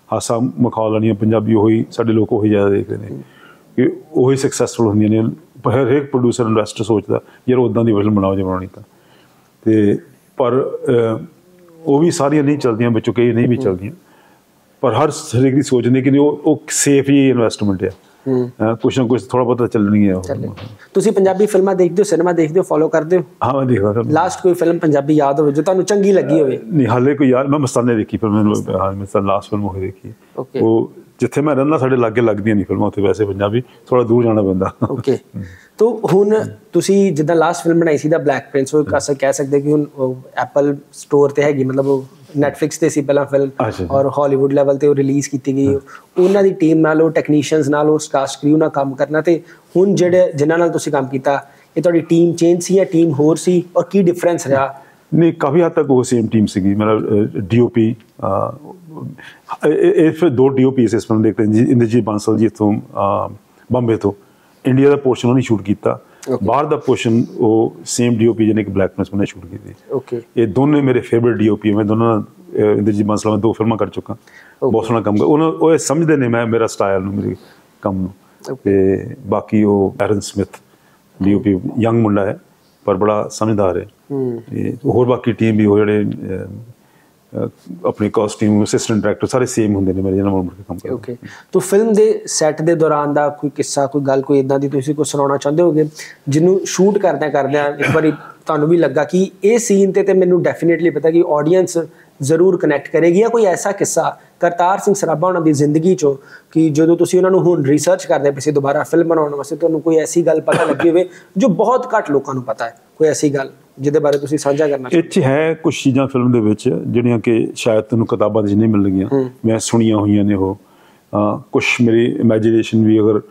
[SPEAKER 1] ਹਾਸਾ ਮਖੌਲ ਵਾਲੀਆਂ ਪੰਜਾਬੀ ਉਹੀ ਸਾਡੇ ਲੋਕ ਉਹੀ ਜ਼ਿਆਦਾ ਦੇਖਦੇ ਨੇ ਕਿ ਉਹੀ ਸਕਸੈਸਫੁਲ ਹੁੰਦੀਆਂ ਨੇ। ਹਰੇਕ ਪ੍ਰੋਡਿਊਸਰ ਇਨਵੈਸਟਰ ਸੋਚਦਾ ਯਾਰ ਉੱਦਾਂ ਦੀ ਫਿਲਮ ਬਣਾਓ ਜੇ ਬਣਾਉਣੀ ਤਾਂ। ਅਤੇ ਪਰ ਉਹ ਵੀ ਸਾਰੀਆਂ ਨਹੀਂ ਚੱਲਦੀਆਂ, ਵਿੱਚੋਂ ਕਈ ਨਹੀਂ ਵੀ ਚੱਲਦੀਆਂ, ਪਰ ਹਰੇਕ ਦੀ ਸੋਚਦੇ ਕਿ ਉਹ ਸੇਫ ਹੀ ਇਨਵੈਸਟਮੈਂਟ ਆ। ਕੁਛ ਨਾ ਕੁਛ ਥੋੜ੍ਹਾ ਬਹੁਤਾ ਚੱਲਣੀ ਹੈ।
[SPEAKER 2] ਤੁਸੀਂ ਪੰਜਾਬੀ ਫਿਲਮਾਂ ਦੇਖਦੇ ਹੋ, ਸਿਨੇਮਾ ਦੇਖਦੇ ਹੋ, ਫੋਲੋ ਕਰਦੇ ਹੋ? ਹਾਂ
[SPEAKER 1] ਮੈਂ ਦੇਖਦਾ।
[SPEAKER 2] ਲਾਸਟ ਕੋਈ ਫਿਲਮ ਪੰਜਾਬੀ ਯਾਦ ਹੋਵੇ ਜੋ ਤੁਹਾਨੂੰ ਚੰਗੀ ਲੱਗੀ ਹੋਵੇ?
[SPEAKER 1] ਨਹੀਂ ਹਾਲੇ ਕੋਈ ਯਾਦ, ਮੈਂ ਮਸਤਾਨੇ ਦੇਖੀ ਫਿਰ ਮੈਨੂੰ ਮਸਤਾਨਾ ਲਾਸਟ ਫਿਲਮ ਉਹ ਦੇਖੀ। ਉਹ ਜਿੱਥੇ ਮੈਂ ਰਹਿੰਦਾ ਸਾਡੇ ਲਾਗੇ ਲੱਗਦੀਆਂ ਨਹੀਂ ਫਿਲਮਾਂ ਉੱਥੇ, ਵੈਸੇ ਪੰਜਾਬੀ ਥੋੜ੍ਹਾ ਦੂਰ ਜਾਣਾ ਪੈਂਦਾ।
[SPEAKER 2] ਓਕੇ। ਤੋ ਹੁਣ ਤੁਸੀਂ ਜਿੱਦਾਂ ਲਾਸਟ ਫਿਲਮ ਬਣਾਈ ਸੀ ਦਾ ਬਲੈਕ ਪ੍ਰਿੰਸ, ਉਹ ਕਹਿ ਸਕਦੇ ਕਿ ਹੁਣ ਐਪਲ ਸਟੋਰ ਤੇ ਹੈਗੀ, ਮਤਲਬ ਉਹ ਨੈਟਫਲਿਕਸ ਤੇ ਸੀ ਪਹਿਲਾਂ ਫਿਲਮ, ਔਰ ਹਾਲੀਵੁੱਡ ਲੈਵਲ ਤੇ ਉਹ ਰਿਲੀਜ਼ ਕੀਤੀ ਗਈ। ਉਹਨਾਂ ਦੀ ਟੀਮ ਨਾਲ, ਉਹ ਟੈਕਨੀਸ਼ੀਅਨਸ ਨਾਲ, ਉਹ ਕਾਸਟ ਕ੍ਰਿਊ ਨਾਲ ਕੰਮ ਕਰਨਾ, ਤੇ ਹੁਣ ਜਿਹੜੇ ਜਿਨ੍ਹਾਂ ਨਾਲ ਤੁਸੀਂ ਕੰਮ ਕੀਤਾ, ਇਹ ਤੁਹਾਡੀ ਟੀਮ ਚੇਂਜ ਸੀ ਜਾਂ ਟੀਮ ਹੋਰ ਸੀ, ਔਰ ਕੀ ਡਿਫਰੈਂਸ ਰਿਹਾ?
[SPEAKER 1] ਨਹੀਂ, ਕਾਫੀ ਹੱਦ ਤੱਕ ਉਹ ਸੇਮ ਟੀਮ ਸੀਗੀ। ਮੇਰਾ DOP ਇਹ ਫਿਰ 2 DOP ਇਸ ਫਿਲਮ ਦੇਖਦੇ ਜੀ, ਇੰਦਰਜੀਤ ਬਾਂਸਲ ਜੀ ਇੱਥੋਂ ਬੰਬੇ ਤੋਂ। ਇੰਡੀਆ ਦਾ ਪੋਰਸ਼ਨ ਉਹਨੇ ਸ਼ੂਟ ਕੀਤਾ, ਬਾਹਰ ਦਾ ਪੋਰਸ਼ਨ ਉਹ ਸੇਮ DOP ਜਿਹਨੇ ਕਿ ਬਲੈਕ ਪ੍ਰਿੰਸ ਨੇ ਸ਼ੂਟ ਕੀਤੀ। ਓਕੇ। ਇਹ ਦੋਨੇ ਮੇਰੇ ਫੇਵਰੇਟ DOP, ਮੈਂ ਦੋਨਾਂ ਇੰਦਰਜੀਤ ਬਾਂਸਲ ਮੈਂ 2 ਫਿਲਮਾਂ ਕਰ ਚੁੱਕਾ, ਬਹੁਤ ਸੋਹਣਾ ਕੰਮ ਕਰ। ਉਹ ਸਮਝਦੇ ਨੇ ਮੇਰਾ ਸਟਾਈਲ ਨੂੰ, ਮੇਰੇ ਕੰਮ ਨੂੰ। ਅਤੇ ਬਾਕੀ ਉਹ ਐਰਨ ਸਮਿਥ DOP ਯੰਗ ਮੁੰਡਾ ਹੈ ਪਰ ਬੜਾ ਸਮਝਦਾਰ ਹੈ। ਅਤੇ ਹੋਰ ਬਾਕੀ ਟੀਮ ਵੀ ਉਹ ਜਿਹੜੇ ਆਪਣੇ ਕਾਸਟਿਊਮ ਅਸਿਸਟੈਂਟ ਡਾਇਰੈਕਟਰ ਸਾਰੇ ਸੇਮ ਹੁੰਦੇ ਨੇ ਮੇਰੇ, ਜਿਹਨਾਂ ਨਾਲ ਮੁੜ ਕੇ ਕੰਮ ਕਰਦੇ।
[SPEAKER 2] ਓਕੇ। ਤਾਂ ਫਿਲਮ ਦੇ ਸੈੱਟ ਦੇ ਦੌਰਾਨ ਦਾ ਕੋਈ ਕਿੱਸਾ, ਕੋਈ ਗੱਲ, ਕੋਈ ਇੱਦਾਂ ਦੀ ਤੁਸੀਂ ਕੁਝ ਸੁਣਾਉਣਾ ਚਾਹੁੰਦੇ ਹੋਗੇ ਜਿਹਨੂੰ ਸ਼ੂਟ ਕਰਦਿਆਂ ਇੱਕ ਵਾਰੀ ਤੁਹਾਨੂੰ ਵੀ ਲੱਗਾ ਕਿ ਇਹ ਸੀਨ ਤੇ ਮੈਨੂੰ ਡੈਫੀਨੇਟਲੀ ਪਤਾ ਕਿ ਆਡੀਅנס ਜ਼ਰੂਰ ਕਨੈਕਟ ਕਰੇਗੀ, ਜਾਂ ਕੋਈ ਐਸਾ ਕਿੱਸਾ ਕਰਤਾਰ ਸਿੰਘ ਸਰਾਭਾ ਉਹਨਾਂ ਦੀ ਜ਼ਿੰਦਗੀ 'ਚੋਂ ਕਿ ਜਦੋਂ ਤੁਸੀਂ ਉਹਨਾਂ ਨੂੰ ਹੁਣ ਰਿਸਰਚ ਕਰਦੇ ਪਏ ਸੀ ਦੁਬਾਰਾ ਫਿਲਮ ਬਣਾਉਣ ਵਾਸਤੇ, ਤੁਹਾਨੂੰ ਕੋਈ ਐਸੀ ਗੱਲ ਪਤਾ ਲੱਗੀ ਹੋਵੇ ਜੋ ਬਹੁਤ ਘੱਟ ਲੋਕਾਂ ਨੂੰ ਪਤਾ ਹੈ, ਕੋਈ ਐਸੀ ਗੱਲ ਜਿਹਦੇ ਬਾਰੇ ਤੁਸੀਂ ਸਾਂਝਾ ਕਰਨਾ? ਇਹ 'ਚ
[SPEAKER 1] ਹੈ ਕੁਛ ਚੀਜ਼ਾਂ ਫਿਲਮ ਦੇ ਵਿੱਚ ਜਿਹੜੀਆਂ ਕਿ ਸ਼ਾਇਦ ਤੁਹਾਨੂੰ ਕਿਤਾਬਾਂ 'ਚ ਨਹੀਂ ਮਿਲਣਗੀਆਂ, ਮੈਂ ਸੁਣੀਆਂ ਹੋਈਆਂ ਨੇ ਉਹ। ਕੁਛ ਮੇਰੀ ਇਮੈਜੀਨੇਸ਼ਨ ਵੀ, ਅਗਰ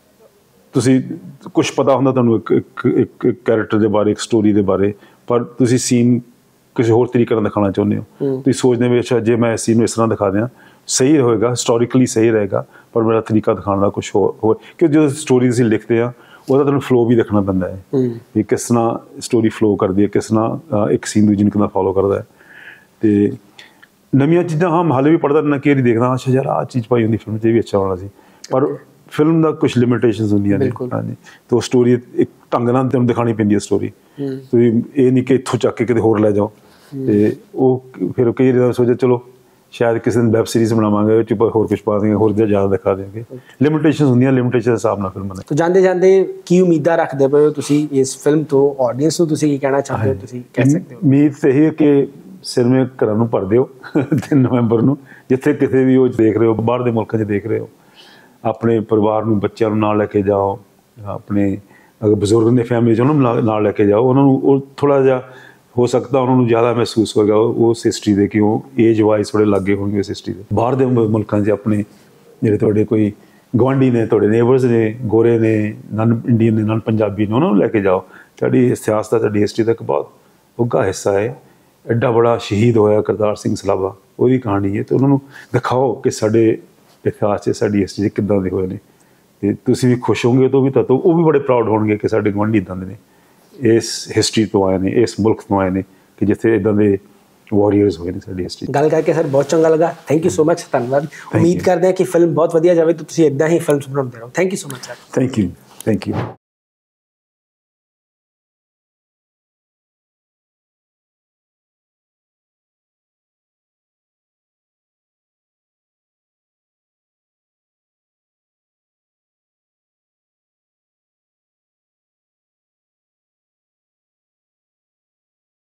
[SPEAKER 1] ਤੁਸੀਂ ਕੁਛ ਪਤਾ ਹੁੰਦਾ ਤੁਹਾਨੂੰ ਇੱਕ ਕੈਰੈਕਟਰ ਦੇ ਬਾਰੇ, ਇੱਕ ਸਟੋਰੀ ਦੇ ਬਾਰੇ, ਪਰ ਤੁਸੀਂ ਸੀਨ ਕਿਸੇ ਹੋਰ ਤਰੀਕੇ ਨਾਲ ਦਿਖਾਉਣਾ ਚਾਹੁੰਦੇ ਹੋ, ਤੁਸੀਂ ਸੋਚਦੇ ਹੋ ਅੱਛਾ ਜੇ ਮੈਂ ਇਸ ਸੀਨ ਨੂੰ ਇਸ ਤਰ੍ਹਾਂ ਦਿਖਾ ਦਿਆਂ ਸਹੀ ਹੋਏਗਾ, ਹਿਸਟੋਰੀਕਲੀ ਸਹੀ ਰਹੇਗਾ, ਪਰ ਮੇਰਾ ਤਰੀਕਾ ਦਿਖਾਉਣ ਦਾ ਕੁਛ ਹੋਰ। ਕਿਉਂਕਿ ਜਦੋਂ ਸਟੋਰੀ ਅਸੀਂ ਲਿਖਦੇ ਹਾਂ ਉਹਦਾ ਤੁਹਾਨੂੰ ਫਲੋ ਵੀ ਦੇਖਣਾ ਪੈਂਦਾ ਹੈ ਵੀ ਕਿਸ ਤਰ੍ਹਾਂ ਸਟੋਰੀ ਫਲੋ ਕਰਦੀ ਹੈ, ਕਿਸ ਤਰ੍ਹਾਂ ਇੱਕ ਸੀਨ ਦੂਜੀ ਨੂੰ ਕਿੱਦਾਂ ਫੋਲੋ ਕਰਦਾ ਹੈ। ਅਤੇ ਨਵੀਆਂ ਚੀਜ਼ਾਂ ਹਾਂ ਹਾਲੇ ਵੀ ਪੜ੍ਹਦਾ ਰਹਿਣਾ, ਕਈ ਵਾਰੀ ਦੇਖਦਾ ਅੱਛਾ ਯਾਰ ਆਹ ਚੀਜ਼ ਪਾਈ ਹੁੰਦੀ ਫਿਲਮ 'ਚ, ਇਹ ਵੀ ਅੱਛਾ ਹੋਣਾ ਸੀ, ਪਰ ਫਿਲਮ ਦਾ ਕੁਛ ਲਿਮਿਟੇਸ਼ਨਸ ਹੁੰਦੀਆਂ ਨੇ। ਹਾਂਜੀ। ਅਤੇ ਉਹ ਸਟੋਰੀ ਇੱਕ ਢੰਗ ਨਾਲ ਤੈਨੂੰ ਦਿਖਾਉਣੀ ਪੈਂਦੀ ਹੈ ਸਟੋਰੀ, ਤੁਸੀਂ ਇਹ ਨਹੀਂ ਕਿ ਇੱਥੋਂ ਚੱਕ ਕੇ ਕਿਤੇ ਹੋਰ ਲੈ ਜਾਓ। ਅਤੇ ਉਹ ਫਿਰ ਕਈ ਵਾਰੀ ਸੋਚਿਆ ਚਲੋ ਸ਼ਾਇਦ ਕਿਸੇ ਦਿਨ ਵੈਬ ਸੀਰੀਜ਼ ਬਣਾਵਾਂਗੇ, ਉਹ 'ਚ ਹੋਰ ਕੁਛ ਪਾ ਦੇਂਗੇ, ਹੋਰ ਜ਼ਿਆਦਾ ਦਿਖਾ ਦੇਂਗੇ। ਲਿਮਿਟੇਸ਼ਨਸ ਹੁੰਦੀਆਂ, ਲਿਮਿਟੇਸ਼ਨ ਦੇ ਹਿਸਾਬ ਨਾਲ ਫਿਲਮਾਂ ਨੇ। ਤਾਂ
[SPEAKER 2] ਜਾਂਦੇ ਜਾਂਦੇ ਕੀ ਉਮੀਦਾਂ ਰੱਖਦੇ ਪਏ ਹੋ ਤੁਸੀਂ ਇਸ ਫਿਲਮ ਤੋਂ? ਆਡੀਅנס ਨੂੰ ਤੁਸੀਂ ਕੀ ਕਹਿਣਾ ਚਾਹੁੰਦੇ ਹੋ? ਤੁਸੀਂ ਕਹਿ ਸਕਦੇ ਹੋ।
[SPEAKER 1] ਉਮੀਦ ਤਾਂ ਇਹ ਹੈ ਕਿ ਸਿਨੇਮੇ ਘਰਾਂ ਨੂੰ ਭਰ ਦਿਓ 3 ਨਵੰਬਰ ਨੂੰ, ਜਿੱਥੇ ਕਿਤੇ ਵੀ ਉਹ ਦੇਖ ਰਹੇ ਹੋ, ਬਾਹਰ ਦੇ ਮੁਲਕਾਂ 'ਚ ਦੇਖ ਰਹੇ ਹੋ, ਆਪਣੇ ਪਰਿਵਾਰ ਨੂੰ, ਬੱਚਿਆਂ ਨੂੰ ਨਾਲ ਲੈ ਕੇ ਜਾਓ, ਆਪਣੇ ਅਗਰ ਬਜ਼ੁਰਗ ਦੇ ਫੈਮਿਲੀ 'ਚ ਉਹਨਾਂ ਨੂੰ ਨਾਲ ਲੈ ਕੇ ਜਾਓ। ਉਹਨਾਂ ਨੂੰ ਉਹ ਥੋੜ੍ਹਾ ਜਿਹਾ ਹੋ ਸਕਦਾ ਉਹਨਾਂ ਨੂੰ ਜ਼ਿਆਦਾ ਮਹਿਸੂਸ ਹੋਏਗਾ ਉਸ ਹਿਸਟਰੀ ਦੇ, ਕਿ ਉਹ ਏਜ ਵਾਈਜ਼ ਥੋੜ੍ਹੇ ਲਾਗੇ ਹੋਣਗੇ ਉਸ ਹਿਸਟਰੀ ਦੇ। ਬਾਹਰ ਦੇ ਮੁਲਕਾਂ 'ਚ ਆਪਣੇ ਜਿਹੜੇ ਤੁਹਾਡੇ ਕੋਈ ਗੁਆਂਢੀ ਨੇ, ਤੁਹਾਡੇ ਨੇਬਰਸ ਨੇ, ਗੋਰੇ ਨੇ, ਨਨ ਇੰਡੀਅਨ ਨੇ, ਨਨ ਪੰਜਾਬੀ ਨੇ, ਉਹਨਾਂ ਨੂੰ ਲੈ ਕੇ ਜਾਓ। ਤੁਹਾਡੀ ਇਤਿਹਾਸ ਦਾ, ਤੁਹਾਡੀ ਹਿਸਟਰੀ ਦਾ ਇੱਕ ਬਹੁਤ ਉੱਘਾ ਹਿੱਸਾ ਹੈ। ਐਡਾ ਬੜਾ ਸ਼ਹੀਦ ਹੋਇਆ ਕਰਤਾਰ ਸਿੰਘ ਸਰਾਭਾ, ਉਹਦੀ ਕਹਾਣੀ ਹੈ, ਅਤੇ ਉਹਨਾਂ ਨੂੰ ਦਿਖਾਓ ਕਿ ਸਾਡੇ ਇਤਿਹਾਸ 'ਚ, ਸਾਡੀ ਹਿਸਟਰੀ 'ਚ ਕਿੱਦਾਂ ਦੇ ਹੋਏ ਨੇ। ਅਤੇ ਤੁਸੀਂ ਵੀ ਖੁਸ਼ ਹੋਵੋਗੇ ਤਾਂ ਉਹ ਵੀ ਬੜੇ ਪ੍ਰਾਊਡ ਹੋਣਗੇ ਕਿ ਸਾਡੇ ਗੁਆਂਢੀ ਇੱਦਾਂ ਦੇ ਨੇ, ਇਸ ਹਿਸਟਰੀ ਤੋਂ ਆਏ ਨੇ, ਇਸ ਮੁਲਕ ਤੋਂ ਆਏ ਨੇ, ਕਿ ਜਿੱਥੇ ਇੱਦਾਂ ਦੇ ਵਾਰੀਅਰਸ ਹੋਏ ਨੇ ਸਾਡੀ ਹਿਸਟਰੀ। ਗੱਲ ਕਰਕੇ ਸਰ ਬਹੁਤ ਚੰਗਾ ਲੱਗਾ, ਥੈਂਕ ਯੂ ਸੋ ਮਚ, ਧੰਨਵਾਦ। ਉਮੀਦ ਕਰਦੇ ਹਾਂ ਕਿ ਫਿਲਮ ਬਹੁਤ ਵਧੀਆ ਜਾਵੇ, ਤਾਂ ਤੁਸੀਂ ਇੱਦਾਂ ਹੀ ਫਿਲਮਸ ਬਣਾਉਂਦੇ ਰਹੋ। Thank you so much sir. Thank you.